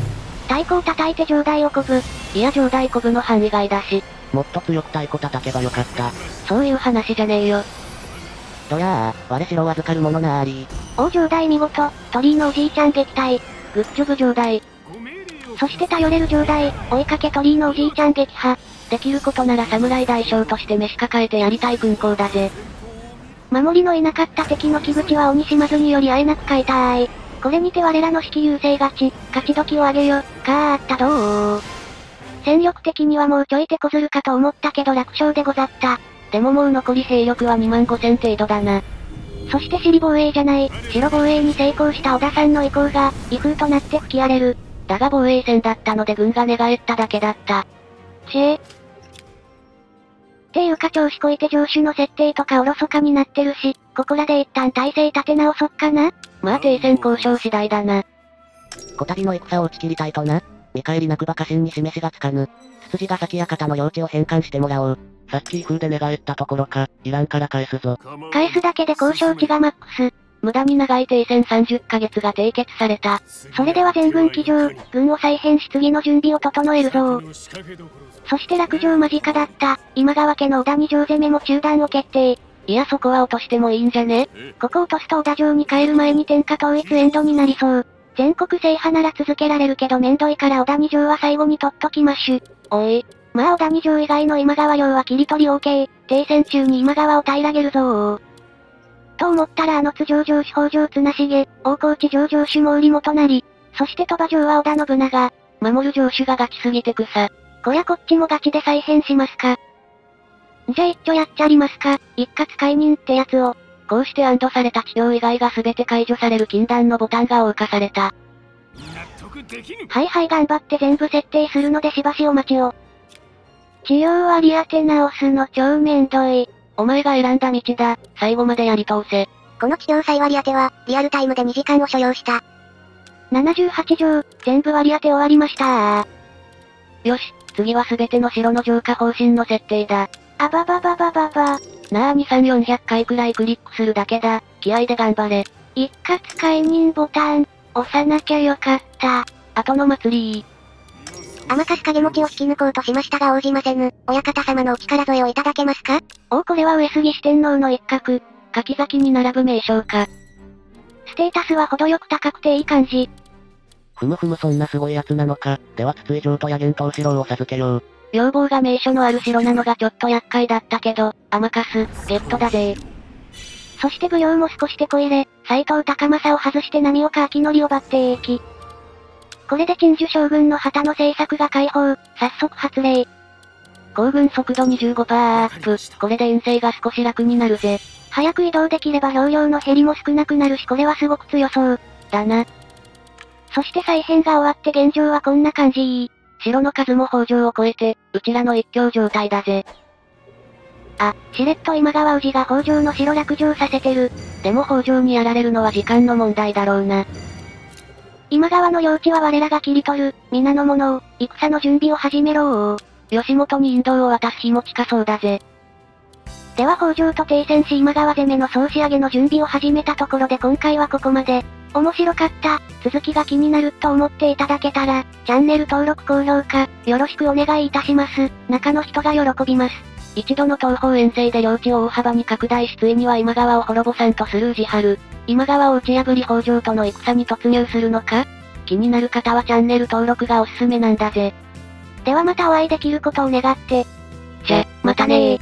太鼓を叩いて上代を鼓舞。 いや上代鼓舞の範囲外だし。 もっと強く太鼓叩けばよかった。 そういう話じゃねえよ。 どやー、我城預かるものなーりおう上代見事、鳥居のおじいちゃん撃退。 グッジョブ上代。 そして頼れる上代、追いかけ鳥居のおじいちゃん撃破。 できることなら侍大将として召し抱えてやりたい軍港だぜ。 守りのいなかった敵の木口は鬼島津によりあえなく解体。これにて我らの式優勢勝ち時をあげよ。かーったどう戦力的にはもうちょい手こずるかと思ったけど楽勝でござった。 でももう残り兵力は25000程度だな。 そして尻防衛じゃない、城防衛に成功した織田さんの意向が、威風となって吹き荒れる。 だが防衛戦だったので軍が寝返っただけだった。 っていうか調子こいて上手の設定とかおろそかになってるし、ここらで一旦体勢立て直そっかな。 まあ停戦交渉次第だな。 こたびの戦を打ち切りたいとな。見返りなくば家臣に示しがつかぬ。つつじが先館の領地を返還してもらおう。さっき威風で寝返ったところか、いらんから返すぞ。 返すだけで交渉値がマックス。 無駄に長い停戦30ヶ月が締結された。 それでは全軍騎乗、軍を再編し次の準備を整えるぞ。そして落城間近だった、今川家の小谷城攻めも中断を決定。 いやそこは落としてもいいんじゃね？ ここ落とすと小田城に帰る前に天下統一エンドになりそう。全国制覇なら続けられるけどめんどいから小谷城は最後に取っときましゅ。 おい。 まあ小谷城以外の今川領は切り取り OK。停戦中に今川を平らげるぞー。と思ったら津城城主北条綱重、大河内城城主毛利元就、そして鳥羽城は織田信長。 守る城主がガチすぎて草。 こりゃこっちもガチで再編しますか。じゃあ一丁やっちゃりますか、一括解任ってやつを。 こうして安堵された地上以外が全て解除される禁断のボタンが謳歌された。 はいはい頑張って全部設定するのでしばしお待ちを。治療割り当て直すの超めんどい。 お前が選んだ道だ、最後までやり通せ。 この治療再割り当ては、リアルタイムで2時間を所要した。 78条、全部割り当て終わりましたよし、次は全ての城の浄化方針の設定だ。 あばばばばばば。 なあ2、3、400回くらいクリックするだけだ。気合で頑張れ。 一括解任ボタン、押さなきゃよかった。 後の祭り甘かす影持ちを引き抜こうとしましたが応じませぬ。親方様のお力添えをいただけますか？ おうこれは上杉四天王の一角。 柿崎に並ぶ名称か。 ステータスは程よく高くていい感じ。 ふむふむそんなすごいやつなのか。では筒井城と野源東四郎を授けよう。 要望が名所のある城なのがちょっと厄介だったけど、甘かす、ゲットだぜ。 そして舞踊も少し手こ入れ、斎藤高政を外して波岡明則を抜擢。これで鎮守将軍の旗の政策が解放、早速発令。 行軍速度 25% アップ、これで遠征が少し楽になるぜ。 早く移動できれば容量の減りも少なくなるしこれはすごく強そう。 だな。 そして再編が終わって現状はこんな感じ。 城の数も北条を超えて、うちらの一強状態だぜ。 あ、しれっと今川氏が北条の城落城させてる。 でも北条にやられるのは時間の問題だろうな。 今川の領地は我らが切り取る、皆の者を、戦の準備を始めろー。 吉本に引導を渡す日も近そうだぜ。 では北条と停戦し今川攻めの総仕上げの準備を始めたところで今回はここまで。面白かった、続きが気になると思っていただけたら、チャンネル登録高評価、よろしくお願いいたします。中の人が喜びます。 一度の東方遠征で領地を大幅に拡大しついには今川を滅ぼさんとする氏春。今川を打ち破り北条との戦に突入するのか？気になる方はチャンネル登録がおすすめなんだぜ。 ではまたお会いできることを願って。 じゃ、またね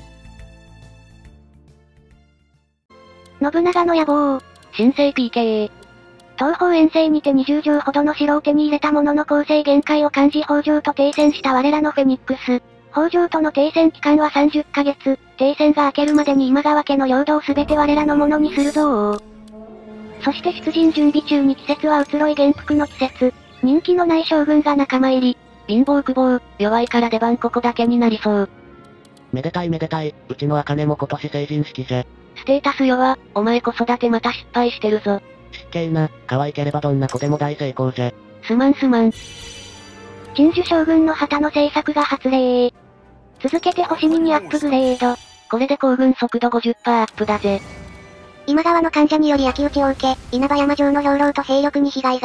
ー。信長の野望。 新生 PK。 東方遠征にて20城ほどの城を手に入れたものの攻勢限界を感じ北条と停戦した我らのフェニックス。北条との停戦期間は30ヶ月、停戦が明けるまでに今川家の領土を全て我らのものにするぞー。そして出陣準備中に季節は移ろい元服の季節。人気のない将軍が仲間入り。 貧乏久保、弱いから出番ここだけになりそう。 めでたいめでたい、うちの茜も今年成人式じゃ。 ステータス弱、お前子育てまた失敗してるぞ。 失敬な、可愛ければどんな子でも大成功じゃ。 すまんすまん。 鎮守将軍の旗の政策が発令。続けて星2にアップグレード。 これで行軍速度 50% アップだぜ。 今川の患者により焼き討ちを受け、稲葉山城の兵糧と兵力に被害が。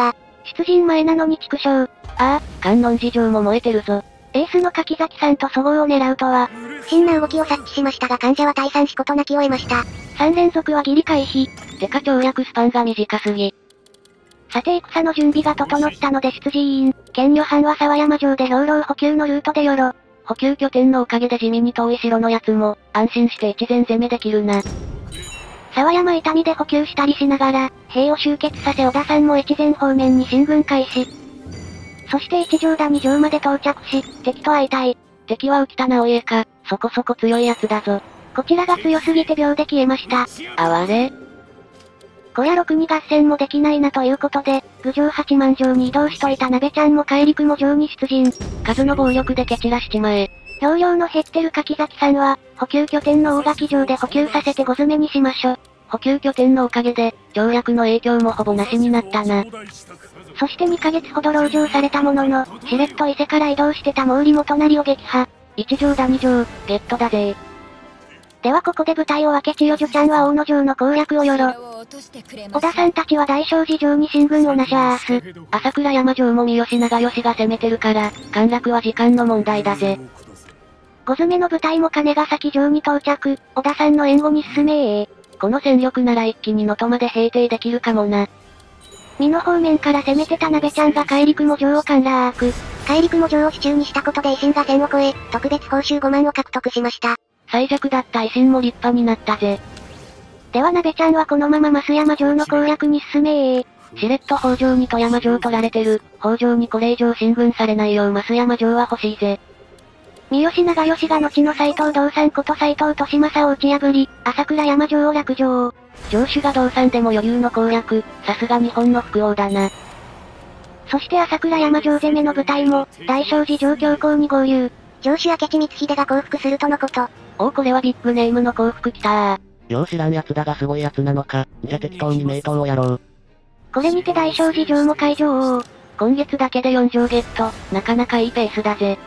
出陣前なのに畜生。 観音寺城も燃えてるぞ。 エースの柿崎さんと祖母を狙うとは。 不審な動きを察知しましたが患者は退散しことなき終えました。 3連続はギリ回避。 てか跳躍スパンが短すぎ。 さて戦の準備が整ったので出陣。県旅班は沢山城で兵糧補給のルートでよろ。 補給拠点のおかげで地味に遠い城のやつも、安心して一前攻めできるな。 沢山痛みで補給したりしながら、兵を集結させ小田さんも越前方面に進軍開始。そして一条田二条まで到着し、敵と会いたい。 敵は浮田直家か、そこそこ強いやつだぞ。 こちらが強すぎて秒で消えました。 哀れ。 こやろくに合戦もできないなということで、郡上八幡城に移動しといた鍋ちゃんも帰り雲城に出陣。 数の暴力で蹴散らしちまえ。 容量の減ってる柿崎さんは、補給拠点の大垣城で補給させて5詰めにしましょ。 補給拠点のおかげで、跳躍の影響もほぼなしになったな。 そして2ヶ月ほど籠城されたものの、しれっと伊勢から移動してた毛利元就を撃破。 一条だ二条、ゲットだぜ。 ではここで舞台を分け千代女ちゃんは大野城の攻略をよろ。小田さんたちは大正寺城に進軍をなしゃーす。 朝倉山城も三好長吉が攻めてるから、陥落は時間の問題だぜ。 5詰めの部隊も金ヶ崎城に到着、小田さんの援護に進めこの戦力なら一気に能登まで平定できるかもな。 美濃方面から攻めてた鍋ちゃんが帰り雲城を陥落。 帰り雲城を手中にしたことで維新が1000を超え、特別報酬5万を獲得しました。 最弱だった維新も立派になったぜ。 では鍋ちゃんはこのまま増山城の攻略に進めしれっと北条に富山城取られてる。北条にこれ以上進軍されないよう増山城は欲しいぜ。 三好長吉が後の斎藤道三こと斎藤利正を打ち破り、朝倉山城を落城。 城主が道三でも余裕の攻略、さすが日本の複王だな。 そして朝倉山城攻めの部隊も、大正寺城強行に合流。 城主明智光秀が降伏するとのこと。 これはビッグネームの降伏きたー。 よう知らんやつだがすごいやつなのか、じゃ適当に名刀をやろう。 これにて大正寺城も開城。 今月だけで4城ゲット、なかなかいいペースだぜ。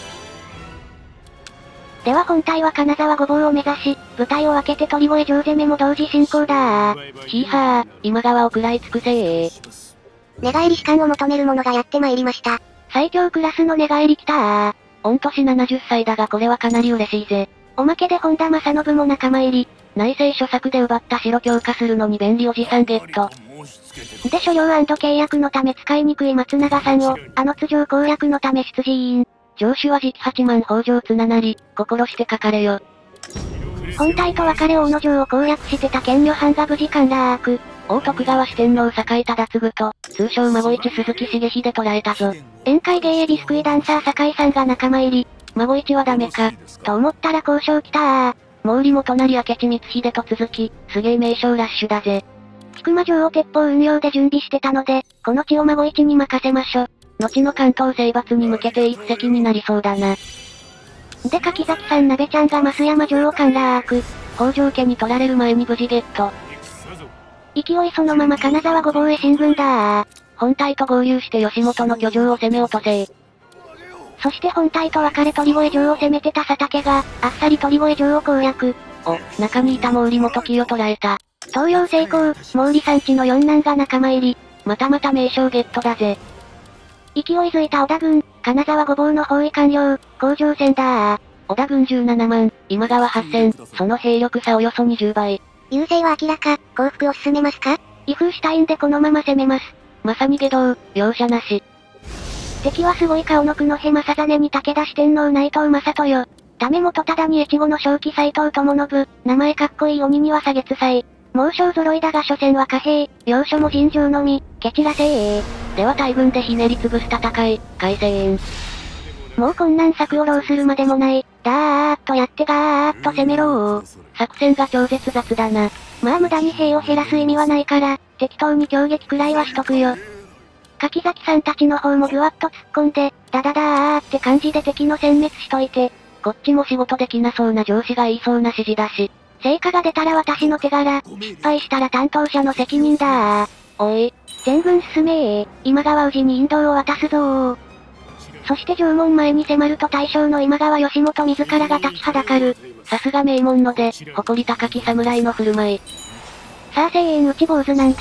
では本隊は金沢御坊を目指し、部隊を分けて鳥越城攻めも同時進行だー。 ヒーハー、今川を食らい尽くせー。 寝返り士官を求める者がやってまいりました。 最強クラスの寝返り来たー。 御年70歳だがこれはかなり嬉しいぜ。 おまけで本田正信も仲間入り。 内政諸作で奪った城強化するのに便利おじさんゲット。 で所領&契約のため使いにくい松永さんを、津城攻略のため出陣。 城主は次期八幡北条綱成、心して書かれよ。 本隊と別れ大野城を攻略してた県旅藩が無事陥落。 大徳川四天王酒井忠次と、通称孫一鈴木重秀捕らえたぞ。 宴会芸エビスクイダンサー酒井さんが仲間入り。 孫一はダメか。 と思ったら交渉来たー。 毛利元就明智光秀と続き、すげえ名将ラッシュだぜ。 菊間城を鉄砲運用で準備してたので、この地を孫一に任せましょ。 後の関東征伐に向けていい布石になりそうだな。 で柿崎さん鍋ちゃんが増山城を陥落。 北条家に取られる前に無事ゲット。 勢いそのまま金沢御坊へ進軍だー。 本隊と合流して吉本の居城を攻め落とせー。 そして本隊と別れ鳥越城を攻めてた佐竹が、あっさり鳥越城を攻略。 中にいた毛利元木を捕らえた。 東洋成功、毛利山地の四男が仲間入り。 またまた名将ゲットだぜ。 勢いづいた織田軍、金沢御坊の包囲完了、甲状戦だー。 織田軍17万、今川8000、その兵力差およそ20倍。 優勢は明らか、降伏を進めますか？ 威風したいんでこのまま攻めます。 まさに下道、容赦なし。 敵はすごい顔の九戸正実に武田四天王内藤正豊。為元忠に越後の正気斎藤智信、名前かっこいい鬼には下月祭。猛将揃いだが所詮は貨幣、要所も尋常のみ、蹴散らせー。 では大軍でひねり潰す戦い、開戦。 もう困難策を浪するまでもない。ダーッとやってガーッと攻めろー。 作戦が超絶雑だな。 まあ無駄に兵を減らす意味はないから、適当に強撃くらいはしとくよ。柿崎さんたちの方もぐわっと突っ込んで、ダダダーって感じで敵の殲滅しといて。 こっちも仕事できなそうな上司が言いそうな指示だし。 成果が出たら私の手柄、失敗したら担当者の責任だー。 おい。 全軍進めー。今川氏に引導を渡すぞー。そして城門前に迫ると大将の今川義元自らが立ちはだかる。 さすが名門ので、誇り高き侍の振る舞い。 さあ声援打ち坊主なんで、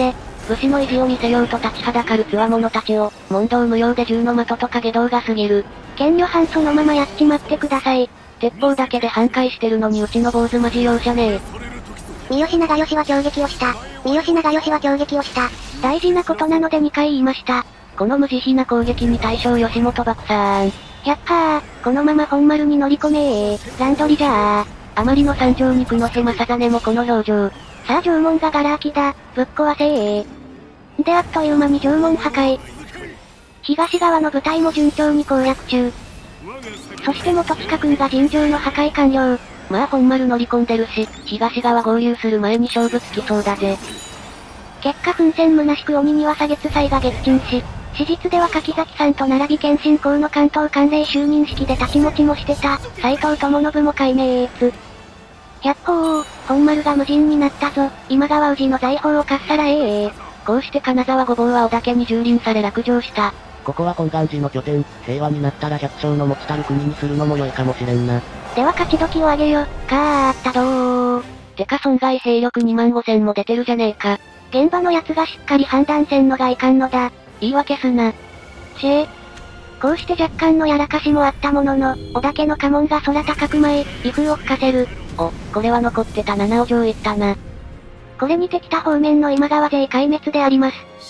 武士の意地を見せようと立ちはだかる強者たちを、問答無用で銃の的とか下道が過ぎる。 権慮犯そのままやっちまってください。 鉄砲だけで反壊してるのにうちの坊主マジ容赦ねえ。 三好長慶は強撃をした。三好長慶は強撃をした。 大事なことなので2回言いました。 この無慈悲な攻撃に対象吉本爆散。 やっはー、このまま本丸に乗り込めー、乱取りじゃー。 あまりの惨状に九戸正実もこの表情。 さあ城門がガラ空きだ、ぶっ壊せー。であっという間に城門破壊。東側の部隊も順調に攻略中。そして元親くんが尋常の破壊完了。 まあ本丸乗り込んでるし、東側合流する前に勝負つきそうだぜ。 結果奮戦虚しく鬼には下月祭が撃沈し、史実では柿崎さんと並び謙信公の関東関連就任式で立ち持ちもしてた、斎藤智信も解明百歩ー、本丸が無人になったぞ、今川氏の財宝をかっさらこうして金沢御坊は織田家に蹂躙され落城した。 ここは本願寺の拠点、平和になったら百姓の持ちたる国にするのも良いかもしれんな。 では勝ち時をあげよ、かーったどー。 てか損害兵力25000も出てるじゃねえか。 現場のやつがしっかり判断せんのがいかんのだ。 言い訳すな。 こうして若干のやらかしもあったものの、織田家の家紋が空高く舞い、威風を吹かせる。 お、これは残ってた七尾城行ったな。 これにて北方面の今川勢壊滅であります。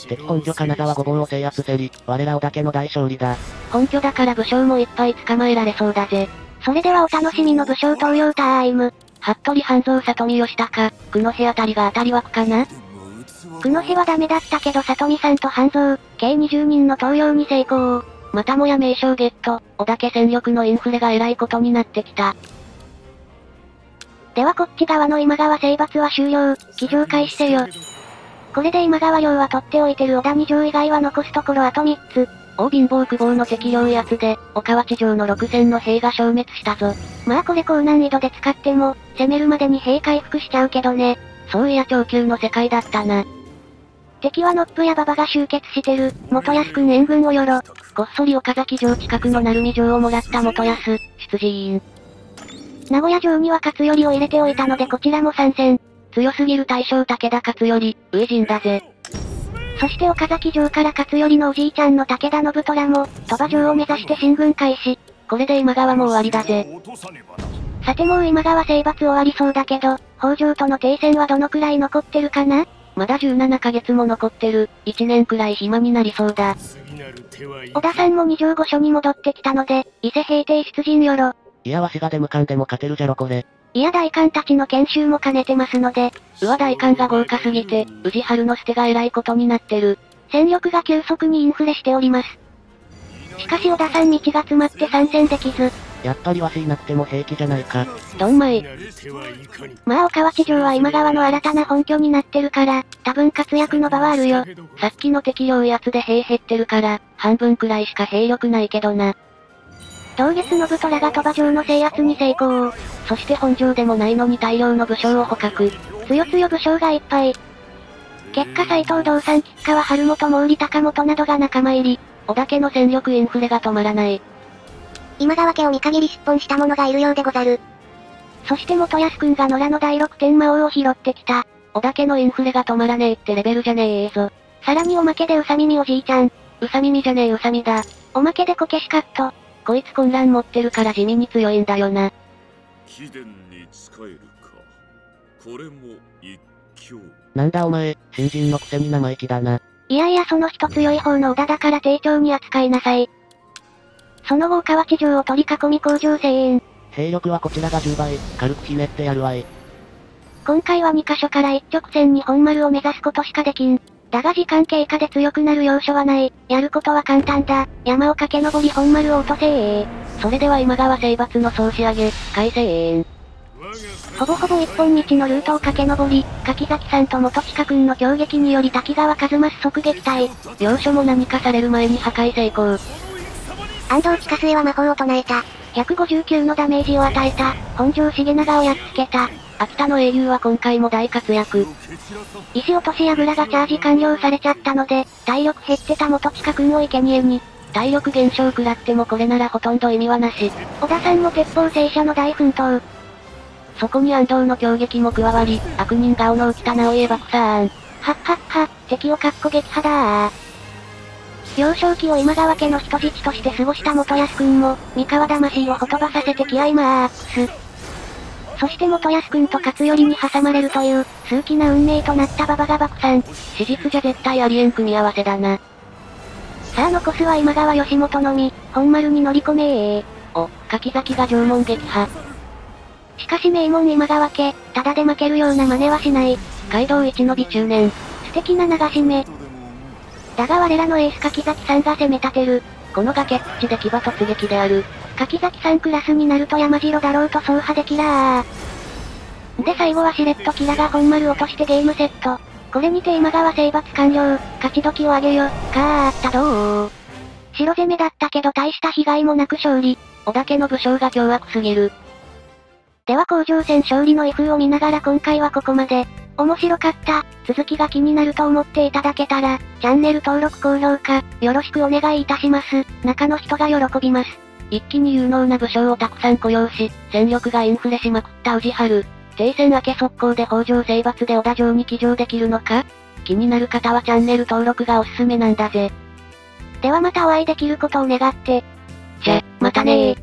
敵本拠金沢御坊を制圧せり、我ら織田家の大勝利だ。 本拠だから武将もいっぱい捕まえられそうだぜ。 それではお楽しみの武将登用タイム。 服部半蔵里見義高、九戸あたりが当たり枠かな。 九戸はダメだったけど里見さんと半蔵、計20人の登用に成功。 またもや名将ゲット、織田家戦力のインフレが偉いことになってきた。 ではこっち側の今川征伐は終了、騎乗開始せよ。これで今川領は取っておいてる小谷城以外は残すところあと3つ。 大貧乏久保の敵領やつで、岡内城の6000の兵が消滅したぞ。 まあこれ高難易度で使っても、攻めるまでに兵回復しちゃうけどね。 そういや超級の世界だったな。 敵はノップや馬場が集結してる、元安くん援軍をよろ。 こっそり岡崎城近くの鳴海城をもらった元安、出陣。 名古屋城には勝頼を入れておいたのでこちらも参戦。 強すぎる大将武田勝頼、上陣だぜ。 そして岡崎城から勝頼のおじいちゃんの武田信虎も、鳥羽城を目指して進軍開始。 これで今川も終わりだぜ。 さてもう今川征伐終わりそうだけど、北条との停戦はどのくらい残ってるかな？ まだ17ヶ月も残ってる。1年くらい暇になりそうだ。 織田さんも二条御所に戻ってきたので、伊勢平定出陣よろ。 いやわしが出向かんでも勝てるじゃろこれ。 いや大官たちの研修も兼ねてますので。 うわ大官が豪華すぎて、宇治春の捨てが偉いことになってる。 戦力が急速にインフレしております。しかし織田さん道が詰まって参戦できず。 やっぱりわしいなくても平気じゃないか。 どんまい。 まあ岡内城は今川の新たな本拠になってるから、多分活躍の場はあるよ。 さっきの敵領やつで兵減ってるから、半分くらいしか兵力ないけどな。 同月信虎が鳥羽城の制圧に成功。 そして本城でもないのに大量の武将を捕獲。 つよつよ武将がいっぱい。結果斎藤道三吉川春本毛利高元などが仲間入り。 織田家の戦力インフレが止まらない。 今川家を見限り出奔した者がいるようでござる。 そして元安くんが野良の第6天魔王を拾ってきた。 織田家のインフレが止まらねえってレベルじゃねえぞ。 さらにおまけでうさ耳おじいちゃん。 うさ耳じゃねえうさみだ。 おまけでこけしカット。 こいつ混乱持ってるから地味に強いんだよな。 貴殿に仕えるか。これも一興。 なんだお前、新人のくせに生意気だな。 いやいやその人強い方の織田だから丁重に扱いなさい。その後岡内城を取り囲み工場声援。 兵力はこちらが10倍、軽くひねってやるわい。 今回は2カ所から一直線に本丸を目指すことしかできん。だが時間経過で強くなる要所はない。やることは簡単だ。山を駆け上り本丸を落とせそれでは今川征伐の総仕上げ、開戦。 ほぼほぼ一本道のルートを駆け上り、柿崎さんと元親くんの強撃により滝川一益即撃退。 要所も何かされる前に破壊成功。 安藤近末は魔法を唱えた。 159のダメージを与えた。本城重長をやっつけた。 秋田の英雄は今回も大活躍。 石落とし櫓がチャージ完了されちゃったので、体力減ってた元親くんを生贄に。 体力減少食らってもこれならほとんど意味はなし。 織田さんも鉄砲戦車の大奮闘。 そこに安藤の強撃も加わり、悪人顔の浮田直家爆散。 はっはっは、敵を撃破だー。幼少期を今川家の人質として過ごした元康くんも、三河魂をほとばさせて気合いマックス。そして元康くんと勝頼に挟まれるという、数奇な運命となった馬場が爆散。 史実じゃ絶対ありえん組み合わせだな。 さあ残すは今川義元のみ、本丸に乗り込めー。 お、柿崎が縄文撃破。 しかし名門今川家、ただで負けるような真似はしない。 街道一の美中年。 素敵な流し目。だが我らのエース柿崎さんが攻め立てる。 この崖っぷちで騎馬突撃である。 柿崎さんクラスになると山城だろうと走破でキラー。で最後はしれっとキラが本丸落としてゲームセット。これにて今川征伐完了。勝ち時をあげよ。かーったどう白攻めだったけど大した被害もなく勝利。 織田家の武将が凶悪すぎる。 では甲状腺勝利の威風を見ながら今回はここまで。面白かった。続きが気になると思っていただけたら、チャンネル登録高評価、よろしくお願いいたします。中の人が喜びます。 一気に有能な武将をたくさん雇用し、戦力がインフレしまくった氏春。停戦明け速攻で北条征伐で織田城に騎乗できるのか？気になる方はチャンネル登録がおすすめなんだぜ。 ではまたお会いできることを願って。 じゃ、またね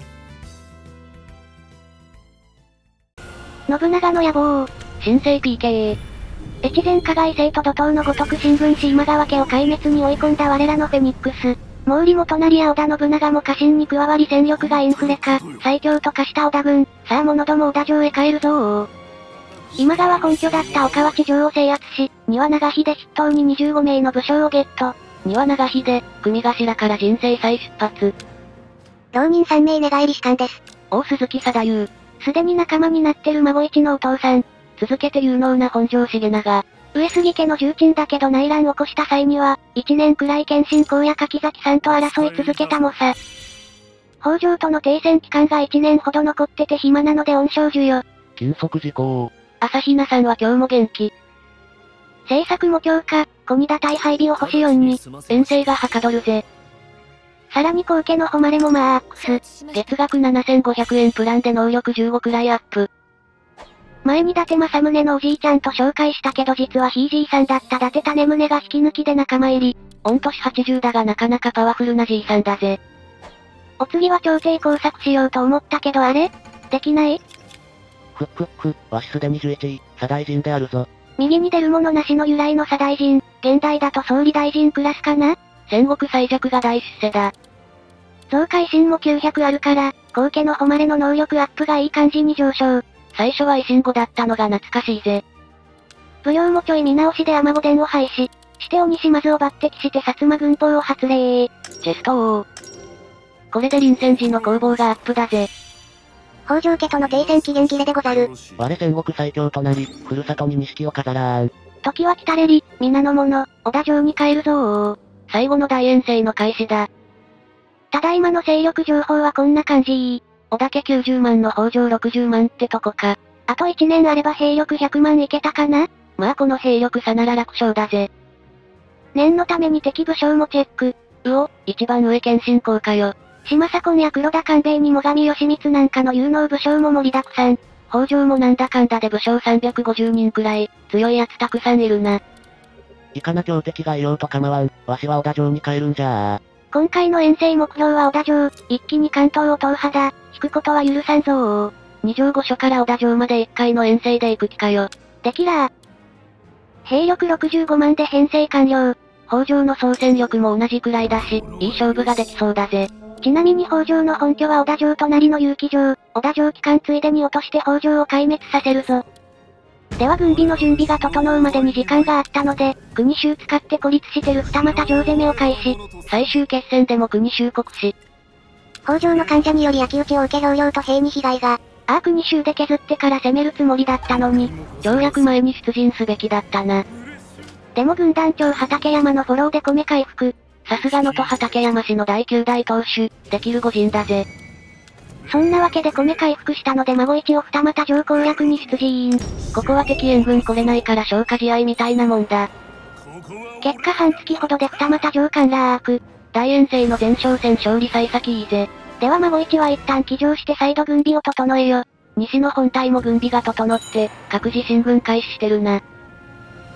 ー。信長の野望。 新生 PK。 越前加害生と怒涛のごとく新聞紙今川家を壊滅に追い込んだ我らのフェニックス。毛利元就や織田信長も家臣に加わり戦力がインフレ化、最強と化した織田軍。さあ者ども織田城へ帰るぞー。今川本拠だった岡町城を制圧し、丹羽長秀筆頭に25名の武将をゲット。 丹羽長秀、組頭から人生再出発。 浪人3名寝返り士官です。 大鈴木貞優。 すでに仲間になってる孫一のお父さん。 続けて有能な本庄重長。 上杉家の重鎮だけど内乱を起こした際には、1年くらい謙信公や柿崎さんと争い続けたもさ。北条との停戦期間が1年ほど残ってて暇なので恩賞授与。 禁足事項。 朝比奈さんは今日も元気。 政策も強化、小荷田大配備を星4に。 遠征がはかどるぜ。 さらに後家の誉れもマークス。 月額7500円プランで能力15くらいアップ。 前に伊達政宗のおじいちゃんと紹介したけど実はひいじいさんだった伊達種宗が引き抜きで仲間入り。 御年80だがなかなかパワフルなじいさんだぜ。 お次は朝廷工作しようと思ったけどあれ？できない？ わしすでに11位、左大臣であるぞ。 右に出るものなしの由来の左大臣、現代だと総理大臣クラスかな？ 戦国最弱が大出世だ。 増改新も900あるから、後家の誉れの能力アップがいい感じに上昇。 最初は維新後だったのが懐かしいぜ。 舞踊もちょい見直しで尼御殿を廃止。して鬼島津を抜擢して薩摩軍法を発令。 チェスト王。これで臨戦時の攻防がアップだぜ。 北条家との停戦期限切れでござる。 我戦国最強となり、ふるさとに錦を飾らーん。 時は来たれり、皆の者、織田城に帰るぞー。 最後の大遠征の開始だ。 ただいまの勢力情報はこんな感じ。 織田家90万の北条60万ってとこか。 あと1年あれば兵力100万いけたかな？ まあこの兵力差なら楽勝だぜ。 念のために敵武将もチェック。 一番上謙信公かよ。 島左近や黒田官兵衛に最上義光なんかの有能武将も盛りだくさん。 北条もなんだかんだで武将350人くらい、強いやつたくさんいるな。 いかな強敵がいようと構わん、わしは織田城に帰るんじゃー。 今回の遠征目標は織田城、一気に関東を踏破だ。引くことは許さんぞー。 二条御所から織田城まで1回の遠征で行く気かよ。 できらー。兵力65万で編成完了。 北条の総戦力も同じくらいだし、いい勝負ができそうだぜ。 ちなみに北条の本拠は織田城隣の結城城。織田城機関ついでに落として北条を壊滅させるぞ。では軍備の準備が整うまでに時間があったので、国衆使って孤立してる二股城攻めを開始。 最終決戦でも国衆国し。 北条の患者により焼き討ちを受け領領と兵に被害が。 国衆で削ってから攻めるつもりだったのに、 条約前に出陣すべきだったな。 でも軍団長畠山のフォローで米回復。 さすがのと畠山氏の第9代当主、できる御仁だぜ。 そんなわけで米回復したので孫一を二股城攻略に出陣。 ここは敵援軍来れないから消化試合みたいなもんだ。 結果半月ほどで二股城陥落。 大遠征の前哨戦勝利幸先いいぜ。 では孫一は一旦騎乗して再度軍備を整えよ。 西の本体も軍備が整って、各自進軍開始してるな。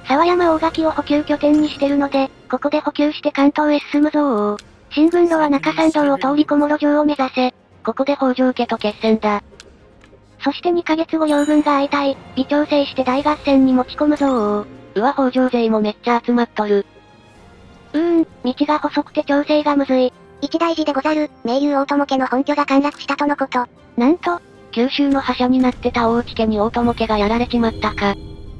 沢山大垣を補給拠点にしてるので、ここで補給して関東へ進むぞー。新聞路は中山道を通り小諸城を目指せ。 ここで北条家と決戦だ。 そして2ヶ月後両軍が相対、微調整して大合戦に持ち込むぞー。 うわ北条勢もめっちゃ集まっとる。 道が細くて調整がむずい。 一大事でござる、名優大友家の本拠が陥落したとのこと。 なんと、 九州の覇者になってた大内家に大友家がやられちまったか。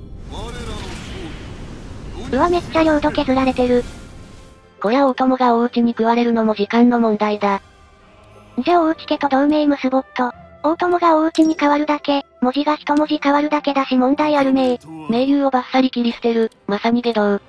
うわめっちゃ領土削られてる。 こりゃ大友が大内に食われるのも時間の問題だ。 じゃあ大内家と同盟結ぼっと。大友が大内に変わるだけ、文字が一文字変わるだけだし問題あるね。 名優をバッサリ切り捨てる、まさに下道。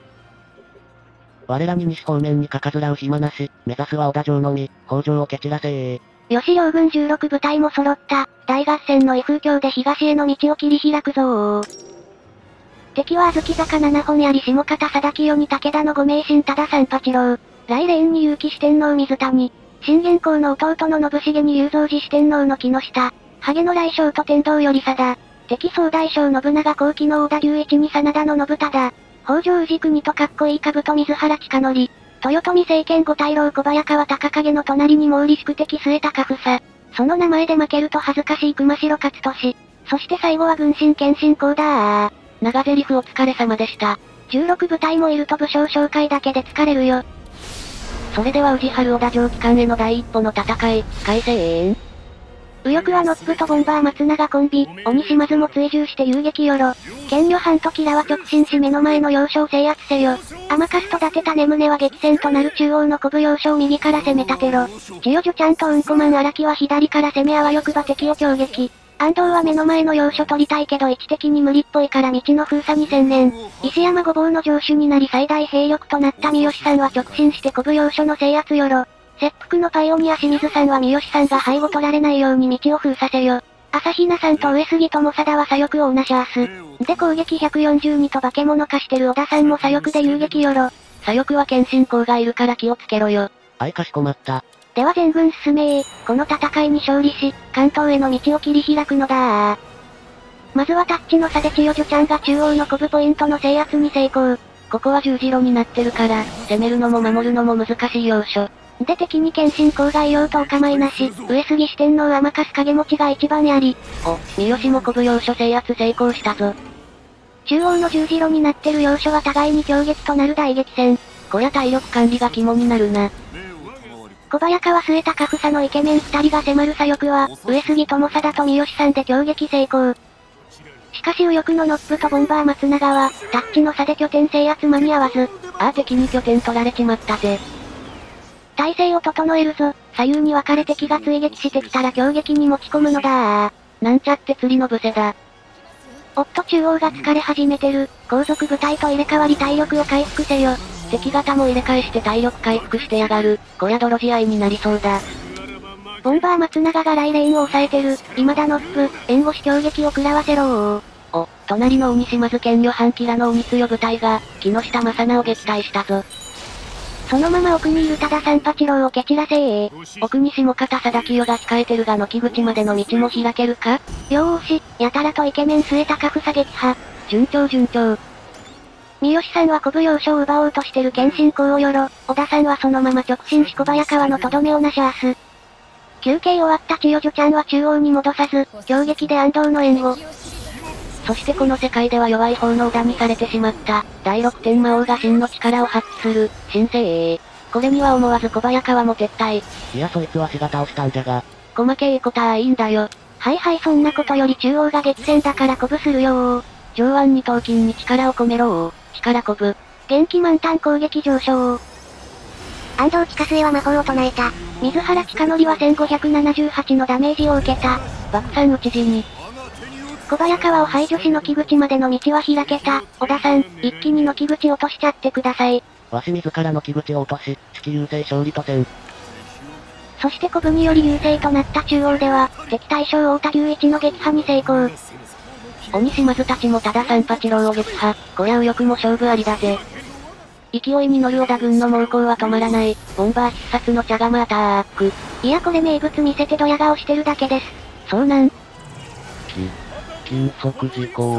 我らに西方面にかかずらう暇なし、目指すは小田城のみ、北条を蹴散らせー。 よし両軍16部隊も揃った、大合戦の威風橋で東への道を切り開くぞー。敵は小豆坂7本槍下方貞清に武田の五名神忠三八郎。来レーンに結城四天王水谷。信玄公の弟の信繁に雄三寺四天王の木下。ハゲの来将と天道頼貞。敵総大将信長後期の大田隆一に真田の信忠。北条氏国とかっこいい兜水原近則。豊臣政権五大老小早川隆景の隣に毛利宿敵末高房。その名前で負けると恥ずかしい熊代勝利。そして最後は軍神謙信公だー。 長台詞お疲れ様でした。 16部隊もいると武将紹介だけで疲れるよ。 それでは宇治原小田城機関への第一歩の戦い、開戦。 右翼はノップとボンバー松永コンビ、鬼島津も追従して遊撃よろ。剣女藩とキラは直進し目の前の要所を制圧せよ。甘かすと伊達種宗は激戦となる中央の古武要所を右から攻め立てろ。千代女ちゃんとうんこマン荒木は左から攻めあわよくば敵を攻撃。安藤は目の前の要所取りたいけど位置的に無理っぽいから道の封鎖に専念。石山ごぼうの城主になり最大兵力となった三好さんは直進して古武要所の制圧よろ。切腹のパイオニア清水さんは三好さんが背後取られないように道を封鎖せよ。朝比奈さんと上杉友貞は左翼をなしゃーす。で攻撃142と化け物化してる小田さんも左翼で遊撃よろ。 左翼は謙信公がいるから気をつけろよ。 かしこまった。 では全軍進めー。この戦いに勝利し、関東への道を切り開くのだー。まずはタッチの差で千代女ちゃんが中央のコブポイントの制圧に成功。 ここは十字路になってるから、攻めるのも守るのも難しい要所。 で敵に謙信公がいようとお構いなし、上杉四天王甘かす影持ちが一番やり。 三好も古武要所制圧成功したぞ。 中央の十字路になってる要所は互いに強撃となる大激戦。 こりゃ体力管理が肝になるな。 小早川末高房のイケメン二人が迫る左翼は、上杉友貞と三好さんで強撃成功。しかし右翼のノップとボンバー松永は、タッチの差で拠点制圧間に合わず。 敵に拠点取られちまったぜ。 体勢を整えるぞ。左右に分かれ敵が追撃してきたら強撃に持ち込むのだー。 なんちゃって釣りのブセだ。 おっと中央が疲れ始めてる。後続部隊と入れ替わり体力を回復せよ。 敵方も入れ替えして体力回復してやがる。こりゃ泥仕合になりそうだ。 ボンバー松永がライレーンを抑えてる。今田ノップ、援護し強撃を食らわせろー。 隣の鬼島津剣女藩キラの鬼強部隊が、木下正直を撃退したぞ。 そのまま奥にいる忠三八郎を蹴散らせー。 奥に下方貞清が控えてるが軒口までの道も開けるか？ よーし、やたらとイケメン末高房撃破。 順調順調。 三好さんは古武要所を奪おうとしてる謙信公をよろ。小田さんはそのまま直進し小早川のとどめをなしゃーす。休憩終わった千代女ちゃんは中央に戻さず、強撃で安藤の援護。 そしてこの世界では弱い方の小田にされてしまった、第6天魔王が真の力を発揮する、新生。これには思わず小早川も撤退。 いやそいつは死が倒したんじゃが。 細けいことはいいんだよ。 はいはいそんなことより中央が激戦だから鼓舞するよー。 上腕二頭筋に力を込めろー。力鼓舞。 元気満タン攻撃上昇。 安藤近末は魔法を唱えた。 水原近則は1578のダメージを受けた。 爆散討ち死に。 小早川を排除し軒口までの道は開けた。小田さん、一気に軒口落としちゃってください。 わし自ら軒口を落とし、地優勢勝利とせん。 そして古武により優勢となった中央では、敵大将太田隆一の撃破に成功。 鬼島津たちも忠三八郎を撃破。こりゃ右翼も勝負ありだぜ。勢いに乗る織田軍の猛攻は止まらない。ボンバー必殺の茶釜アタック。 いやこれ名物見せてドヤ顔してるだけです。 そうなん？ 金属事項。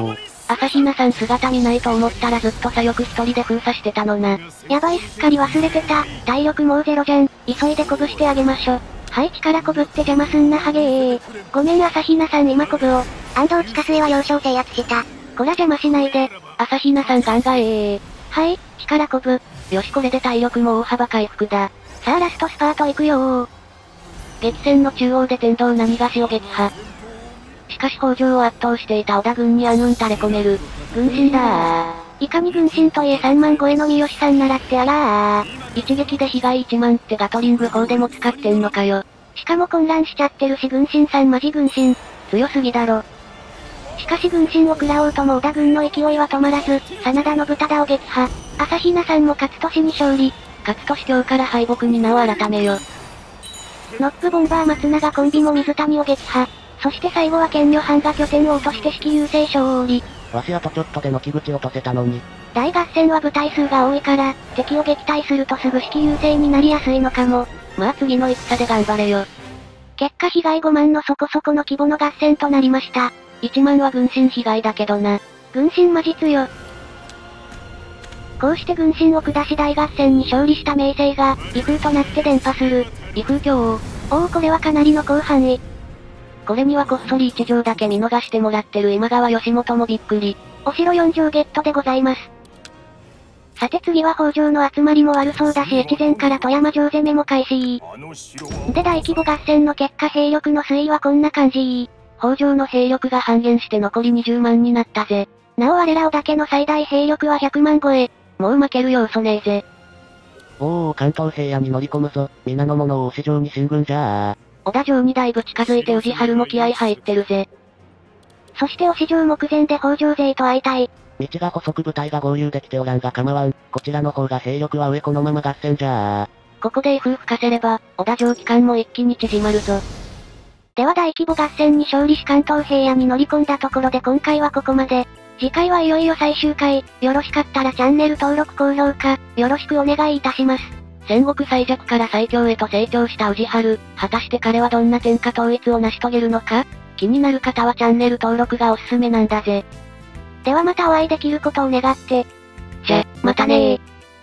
朝比奈さん姿見ないと思ったらずっと左翼一人で封鎖してたのな。 やばいすっかり忘れてた。体力もうゼロじゃん。急いで鼓舞してあげましょ。はい、力鼓舞って邪魔すんなハゲー。ごめん朝比奈さん今鼓舞を。 安藤地下水は要衝制圧した。 こら邪魔しないで。 朝比奈さんガンガはい、力鼓舞。 よしこれで体力も大幅回復だ。 さあラストスパート行くよー。 激戦の中央で天道波菓子を撃破。しかし北条を圧倒していた織田軍に暗雲垂れ込める。軍神だー。 いかに軍神といえ3万超えの三好さんならってあらー。 一撃で被害1万ってガトリング砲でも使ってんのかよ。 しかも混乱しちゃってるし軍神さんマジ軍神。 強すぎだろ。 しかし軍神を食らおうとも織田軍の勢いは止まらず、真田信忠を撃破。朝比奈さんも勝利に勝利。 勝利今日から敗北に名を改めよ。 ノップボンバー松永コンビも水谷を撃破。そして最後は剣女藩が拠点を落として式優勢勝利。 わしあとちょっとで軒口落とせたのに。 大合戦は部隊数が多いから、敵を撃退するとすぐ式優勢になりやすいのかも。 まあ次の戦で頑張れよ。 結果被害5万のそこそこの規模の合戦となりました。 1万は軍神被害だけどな。 軍神マジ強。こうして軍神を下し大合戦に勝利した名声が、威風となって伝播する。 威風強。 おおこれはかなりの広範囲。 これにはこっそり1条だけ見逃してもらってる今川義元もびっくり。 お城4条ゲットでございます。さて次は北条の集まりも悪そうだし越前から富山城攻めも開始。で大規模合戦の結果兵力の推移はこんな感じ。 北条の兵力が半減して残り20万になったぜ。 なお我ら織田家の最大兵力は100万超え。 もう負ける要素ねえぜ。 おー関東平野に乗り込むぞ。皆の者を押し城に進軍じゃあ。 織田城にだいぶ近づいて宇治原も気合入ってるぜ。 そして押し城目前で北条勢と会いたい。 道が細く部隊が合流できておらんが構わん。こちらの方が兵力は上このまま合戦じゃあ。 ここで威風吹かせれば、織田城期間も一気に縮まるぞ。 では大規模合戦に勝利し関東平野に乗り込んだところで今回はここまで。次回はいよいよ最終回。よろしかったらチャンネル登録高評価、よろしくお願いいたします。 戦国最弱から最強へと成長した宇治原、果たして彼はどんな天下統一を成し遂げるのか？気になる方はチャンネル登録がおすすめなんだぜ。 ではまたお会いできることを願って。 じゃ、またね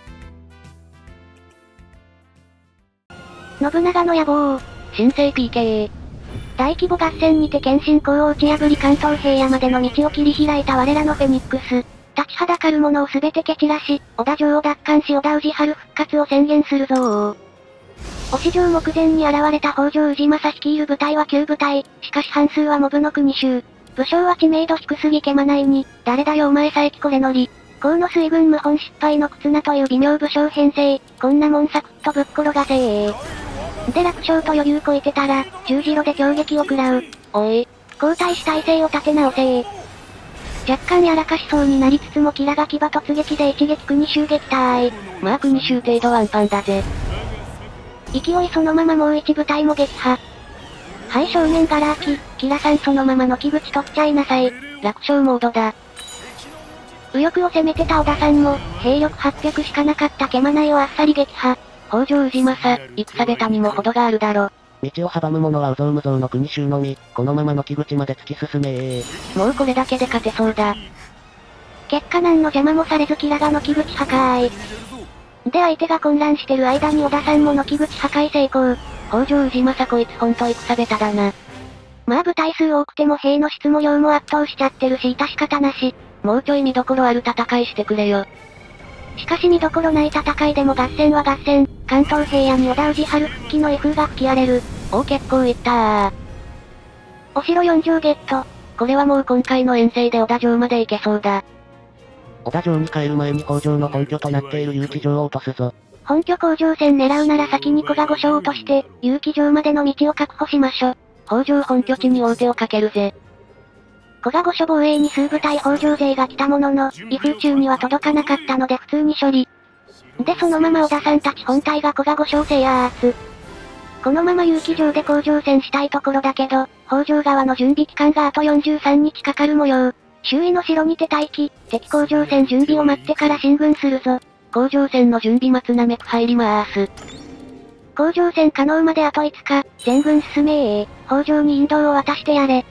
ー。信長の野望。 新生 PK。 大規模合戦にて謙信公を打ち破り関東平野までの道を切り開いた我らのフェニックス。立ちはだかる者をすべて蹴散らし、織田城を奪還し織田宇治原復活を宣言するぞー。押し城目前に現れた北条氏政率いる部隊は9部隊、しかし半数はモブの国衆。武将は知名度低すぎけまないに、誰だよお前さえ来これのり。河野水軍謀反失敗の忽那という微妙武将編成、こんなもんサクッとぶっ転がせー。で楽勝と余裕こいてたら、十字路で強撃を食らう。 おい。 交代し体勢を立て直せー。若干やらかしそうになりつつもキラが騎馬突撃で一撃国衆撃退。 まあ国衆程度ワンパンだぜ。 勢いそのままもう一部隊も撃破。はい正面ガラ空き、キラさんそのままの木口取っちゃいなさい。 楽勝モードだ。 右翼を攻めてた織田さんも、兵力800しかなかった毛馬内をあっさり撃破。 北条氏政、戦べたにも程があるだろ。 道を阻む者は有象無象の国衆のみ、このままの木口まで突き進めー。 もうこれだけで勝てそうだ。 結果何の邪魔もされずキラが軒口破壊。で相手が混乱してる間に織田さんも軒口破壊成功。 北条氏政こいつほんと戦べただな。 まあ部隊数多くても兵の質も量も圧倒しちゃってるし致し方なし。 もうちょい見どころある戦いしてくれよ。 しかし見どころない戦いでも合戦は合戦。関東平野に織田宇治原復帰の威風が吹き荒れる。 結構いったー。 お城4城ゲット。 これはもう今回の遠征で織田城まで行けそうだ。 織田城に帰る前に北条の本拠となっている結城城を落とすぞ。 本拠甲状戦狙うなら先に古賀御所を落として、結城城までの道を確保しましょ。 北条本拠地に王手をかけるぜ。 古賀御所防衛に数部隊北条勢が来たものの、威風中には届かなかったので普通に処理。でそのまま織田さんたち本体が古賀御所を制圧。このまま結城城で甲状戦したいところだけど、北条側の準備期間があと43日かかる模様。周囲の城にて待機、敵甲状戦準備を待ってから進軍するぞ。 甲状戦の準備待つなめく入りまーす。 甲状戦可能まであと5日、全軍進めー。北条に引導を渡してやれ。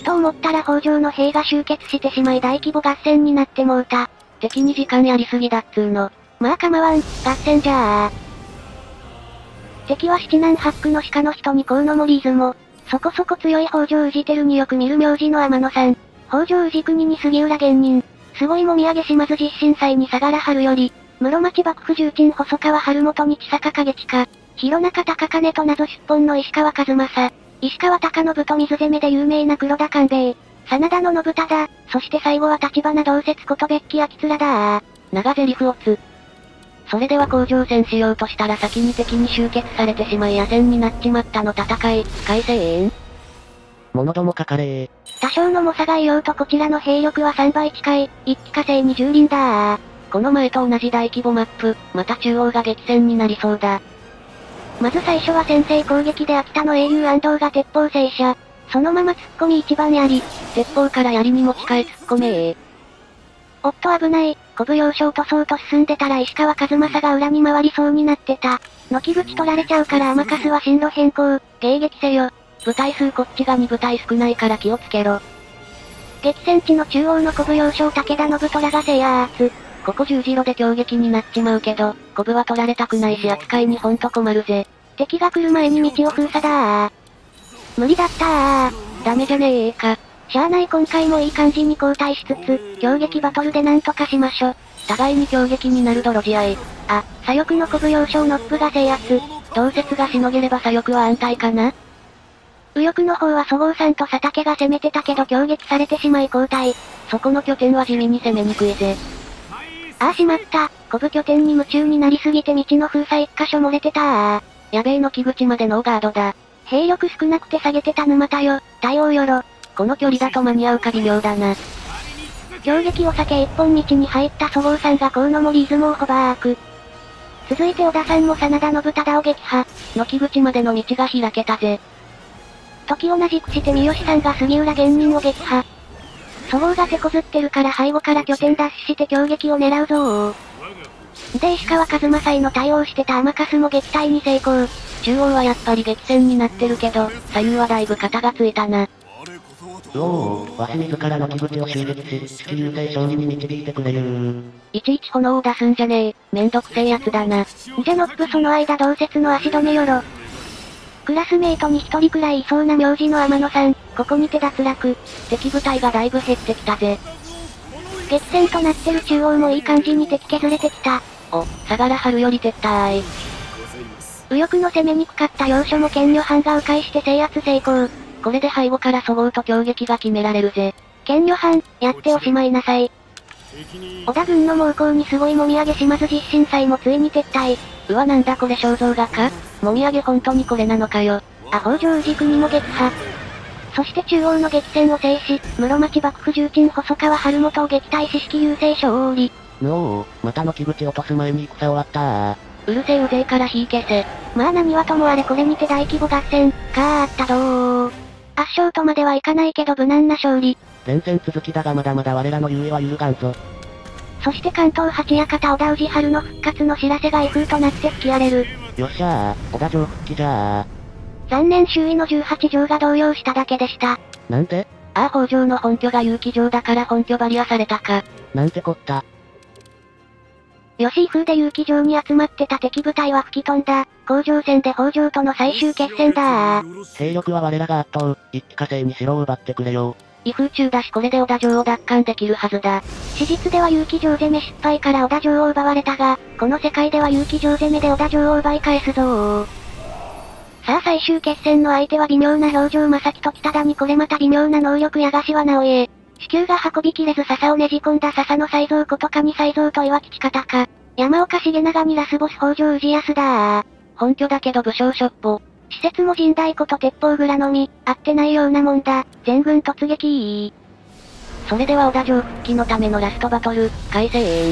と思ったら北条の兵が集結してしまい大規模合戦になってもうた。 敵に時間やりすぎだっつーの。 まあ構わん、合戦じゃあ。敵は七男八九の鹿の人に河野森出雲。そこそこ強い北条氏輝によく見る名字の天野さん。北条氏国に杉浦玄人。すごいもみあげ島津実震祭に相良春より。室町幕府重鎮細川春元に千坂景親。弘中高兼と謎出本の石川和正。石川貴信と水攻めで有名な黒田官兵衛。真田の信忠。そして最後は立花同説ことベッキ秋面だ。 長ゼリフをつ。それでは甲状戦しようとしたら先に敵に集結されてしまい野戦になっちまったの戦い、改正物どもかかれ多少の猛者がいようとこちらの兵力は3倍近い、一気火星に蹂躙だ。 この前と同じ大規模マップ、また中央が激戦になりそうだ。 まず最初は先制攻撃で秋田の英雄安藤が鉄砲制射。そのまま突っ込み一番槍。 鉄砲から槍に持ち替え突っ込めおっと危ない、古武要所落とそうと進んでたら石川和正が裏に回りそうになってた。軒口取られちゃうから甘春は進路変更、迎撃せよ。 部隊数こっちが2部隊少ないから気をつけろ。 激戦地の中央の古武要所武田信虎が制圧。 ここ十字路で強撃になっちまうけど、古武は取られたくないし扱いにほんと困るぜ。 敵が来る前に道を封鎖だー。無理だったー。 ダメじゃねえか。 しゃあない今回もいい感じに交代しつつ、強撃バトルでなんとかしましょ。 互いに強撃になる泥仕合。 あ、左翼の古武要所ノップが制圧。 同説がしのげれば左翼は安泰かな。 右翼の方はそごうさんと佐竹が攻めてたけど強撃されてしまい交代。 そこの拠点は地味に攻めにくいぜ。 ああしまった。古武拠点に夢中になりすぎて道の封鎖一箇所漏れてたー。 やべえの木口までノーガードだ。 兵力少なくて下げてた沼田よ。対応よろ。 この距離だと間に合うか微妙だな。 強撃を避け一本道に入ったそごうさんが河野森出雲をホバーク。続いて小田さんも真田信忠を撃破。 軒口までの道が開けたぜ。 時同じくして三好さんが杉浦玄人を撃破。そごうが手こずってるから背後から拠点奪取して強撃を狙うぞー。で石川和正への対応してた甘春も撃退に成功。 中央はやっぱり激戦になってるけど、左右はだいぶ肩がついたな。 おお、わし自らの木口を襲撃し、式優勢勝利に導いてくれるいちいち炎を出すんじゃねえ、めんどくせえやつだな。 じゃノップその間同説の足止めよろ。クラスメイトに一人くらいいそうな名字の天野さん、ここにて脱落。 敵部隊がだいぶ減ってきたぜ。 激戦となってる中央もいい感じに敵削れてきた。 お、相良春より撤退。 右翼の攻めにくかった要所も剣女藩が迂回して制圧成功。 これで背後からそごうと強撃が決められるぜ。 剣女藩、やっておしまいなさい。織田軍の猛攻にすごいもみあげ島津実震祭もついに撤退。 うわなんだこれ肖像画か？もみあげ本当にこれなのかよ。 あ、北条氏国も撃破。そして中央の激戦を制し、室町幕府重鎮細川春元を撃退し式優勢勝利。 のまた軒口落とす前に戦終わったうるせえうぜえから火消せ。 まあ何はともあれこれにて大規模合戦、あったどー。圧勝とまではいかないけど無難な勝利。 連戦続きだがまだまだ我らの優位は揺るがんぞ。 そして関東八館織田氏春の復活の知らせが威風となって吹き荒れる。 よっしゃー、織田城復帰じゃー。 残念周囲の18城が動揺しただけでした。 なんで？ ああ北条の本拠が結城城だから本拠バリアされたか。 なんてこった。 吉井風で結城城に集まってた敵部隊は吹き飛んだ。甲状戦で北条との最終決戦だー。 兵力は我らが圧倒、一気火星に城を奪ってくれよ。 威風中だしこれで織田城を奪還できるはずだ。 史実では結城城攻め失敗から織田城を奪われたが、この世界では結城城攻めで織田城を奪い返すぞー。さあ最終決戦の相手は微妙な表情正樹と北田にこれまた微妙な能力矢柏直江。地球が運びきれず笹をねじ込んだ笹の才蔵ことかに才蔵と岩吉方か。山岡重長にラスボス北条氏康だー。 本拠だけど武将しょっぽ。 施設も神代こと鉄砲蔵のみ、合ってないようなもんだ。全軍突撃それでは織田城復帰のためのラストバトル、開戦。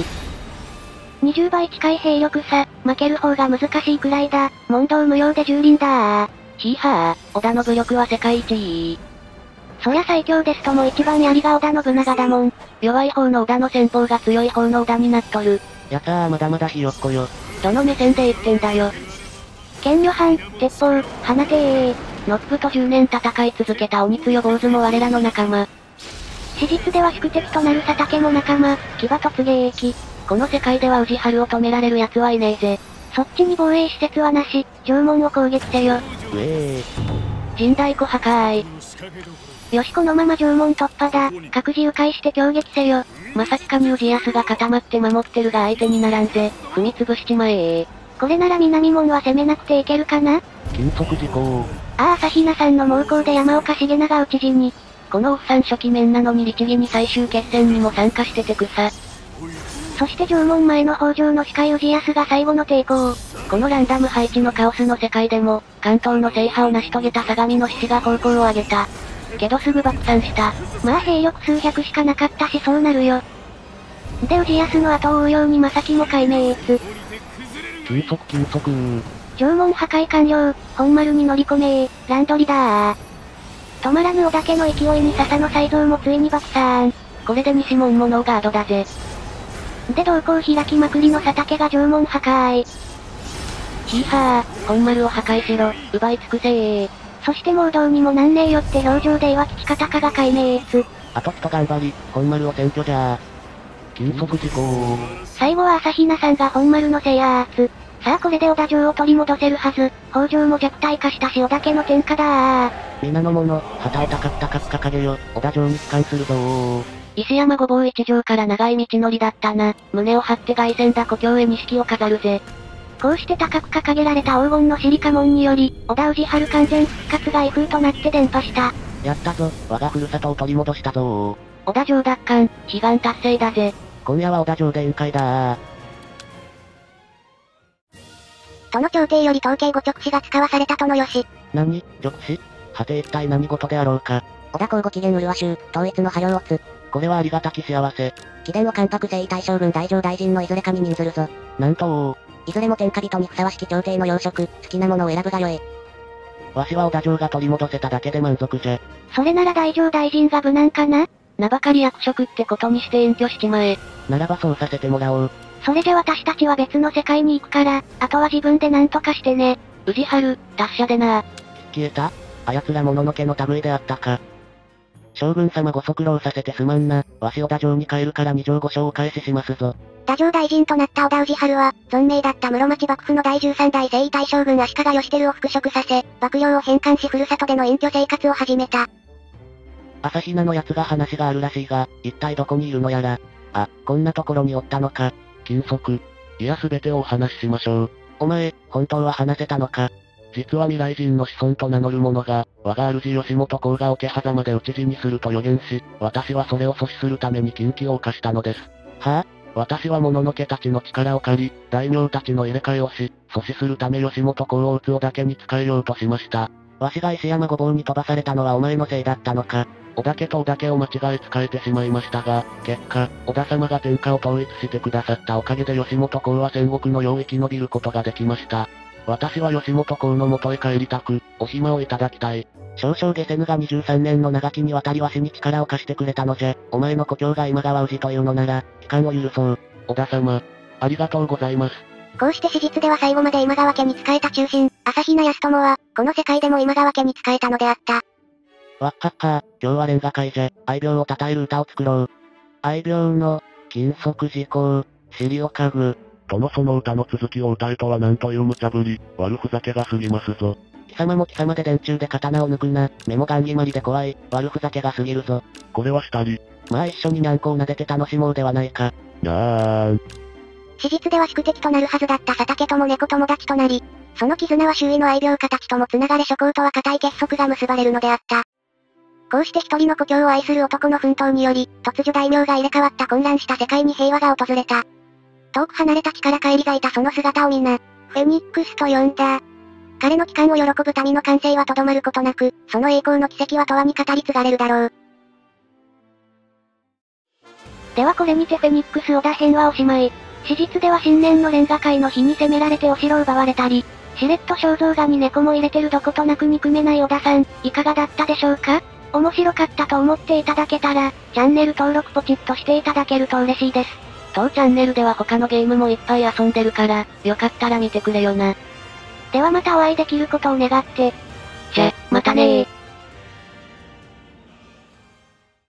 20倍近い兵力差、負ける方が難しいくらいだ。問答無用で蹂躙だー。 ヒーハー、織田の武力は世界一いい。 そりゃ最強ですとも一番槍が織田信長だもん。 弱い方の織田の戦法が強い方の織田になっとる。 やったーまだまだひよっこよ。 どの目線で言ってんだよ。 剣女藩、鉄砲、放てー。 ノップと10年戦い続けた鬼強坊主も我らの仲間。 史実では宿敵となる佐竹も仲間、騎馬突撃役。 この世界では宇治春を止められる奴はいねえぜ。 そっちに防衛施設はなし、城門を攻撃せよ。 陣太鼓破壊。 よしこのまま城門突破だ。各自迂回して攻撃せよ。 まさきかに氏康が固まって守ってるが相手にならんぜ。踏み潰しちまえ。 これなら南門は攻めなくていけるかな？ 金属事故。 朝比奈さんの猛攻で山岡重長討ち死に。 このオフさん初期面なのに律儀に最終決戦にも参加してて草。 そして城門前の北条の司会氏康が最後の抵抗。 このランダム配置のカオスの世界でも、関東の制覇を成し遂げた相模の志士が方向を上げた。けどすぐ爆散した。 まあ兵力数百しかなかったしそうなるよ。で氏康の後を追うように正木も壊滅。 金属。 城門破壊完了、本丸に乗り込めランドリだー。止まらぬ織田家の勢いに笹の才蔵もついに爆散。 これで西門もノーガードだぜ。 で動向開きまくりの佐竹が城門破壊。 ヒーハー、本丸を破壊しろ、奪い尽くせー。 そしてもうどうにもなんねえよって表情で岩木方かが壊滅。 あと一頑張り、本丸を占拠じゃー。金属事故。 最後は朝比奈さんが本丸の制圧。さあこれで織田城を取り戻せるはず。北条も弱体化したし織田家の天下だー。 皆の者、旗を高く掲げよ、織田城に帰還するぞー。 石山御坊一条から長い道のりだったな。胸を張って凱旋だ故郷へ錦を飾るぜ。 こうして高く掲げられた黄金の尻家紋により、織田氏春完全復活が威風となって伝播した。 やったぞ、我がふるさとを取り戻したぞー。 織田城奪還、悲願達成だぜ。 今夜は織田城で宴会だー。 都の朝廷より統計5直使が使わされたとのよし。 何、直使？はて一体何事であろうか。 織田交互起源潤州、統一の波領をつ。 これはありがたき幸せ。 貴殿を関白征夷大将軍大乗大臣のいずれかに任ずるぞ。 なんといずれも天下人にふさわしき朝廷の要職、好きなものを選ぶがよい。 わしは織田城が取り戻せただけで満足じゃ。 それなら大乗大臣が無難かな？ 名ばかり役職ってことにして隠居しちまえ。 ならばそうさせてもらおう。 それじゃ私たちは別の世界に行くから、あとは自分で何とかしてね。 氏春、達者でな。 消えた？あやつらもののけの類であったか。将軍様ご足労させてすまんな。わし織田城に帰るから二条御所をお返ししますぞ。 太政大臣となった織田氏春は、存命だった室町幕府の第13代征夷大将軍足利義輝を復職させ、幕僚を返還しふるさとでの隠居生活を始めた。 朝比奈のやつが話があるらしいが、一体どこにいるのやら。あ、こんなところにおったのか。 金属。いや全てをお話ししましょう。 お前、本当は話せたのか。 実は未来人の子孫と名乗る者が、我が主吉本公が桶狭間で討ち死にすると予言し、私はそれを阻止するために禁忌を犯したのです。 はぁ、 私は物のけたちの力を借り、大名たちの入れ替えをし、阻止するため吉本公を討つをだけに使えようとしました。 わしが石山御坊に飛ばされたのはお前のせいだったのか。 織田家と織田家を間違え使えてしまいましたが、結果、織田様が天下を統一してくださったおかげで吉本公は戦国の世を生き延びることができました。私は吉本公の元へ帰りたく、お暇をいただきたい。 少々下せぬが23年の長きにわたりわしに力を貸してくれたのじゃ。お前の故郷が今川氏というのなら、帰還を許そう。 織田様、ありがとうございます。 こうして史実では最後まで今川家に仕えた忠臣、朝比奈康友は、この世界でも今川家に仕えたのであった。 わっはっは、今日は連歌会じゃ。愛病を称える歌を作ろう。愛病の、金属事項、尻をかぐ。 とのその歌の続きを歌えとはなんという無茶ぶり、悪ふざけが過ぎますぞ。 貴様も貴様で電柱で刀を抜くな。目もガン決まりで怖い、悪ふざけが過ぎるぞ。 これはしたり。 まあ一緒ににゃんこを撫でて楽しもうではないか。 にゃーん。 史実では宿敵となるはずだった佐竹とも猫友達となり、その絆は周囲の愛病家たちとも繋がれ諸侯とは固い結束が結ばれるのであった。こうして一人の故郷を愛する男の奮闘により、突如大名が入れ替わった混乱した世界に平和が訪れた。遠く離れた地から帰り咲いたその姿を皆、フェニックスと呼んだ。彼の帰還を喜ぶ民の歓声はとどまることなく、その栄光の奇跡は永遠に語り継がれるだろう。 ではこれにてフェニックス織田編はおしまい。史実では新年の連歌会の日に攻められてお城を奪われたり、しれっと肖像画に猫も入れてるどことなく憎めない織田さん、いかがだったでしょうか？面白かったと思っていただけたら、チャンネル登録ポチッとしていただけると嬉しいです。 当チャンネルでは他のゲームもいっぱい遊んでるから、よかったら見てくれよな。 ではまたお会いできることを願って。 じゃ、また。 ねー。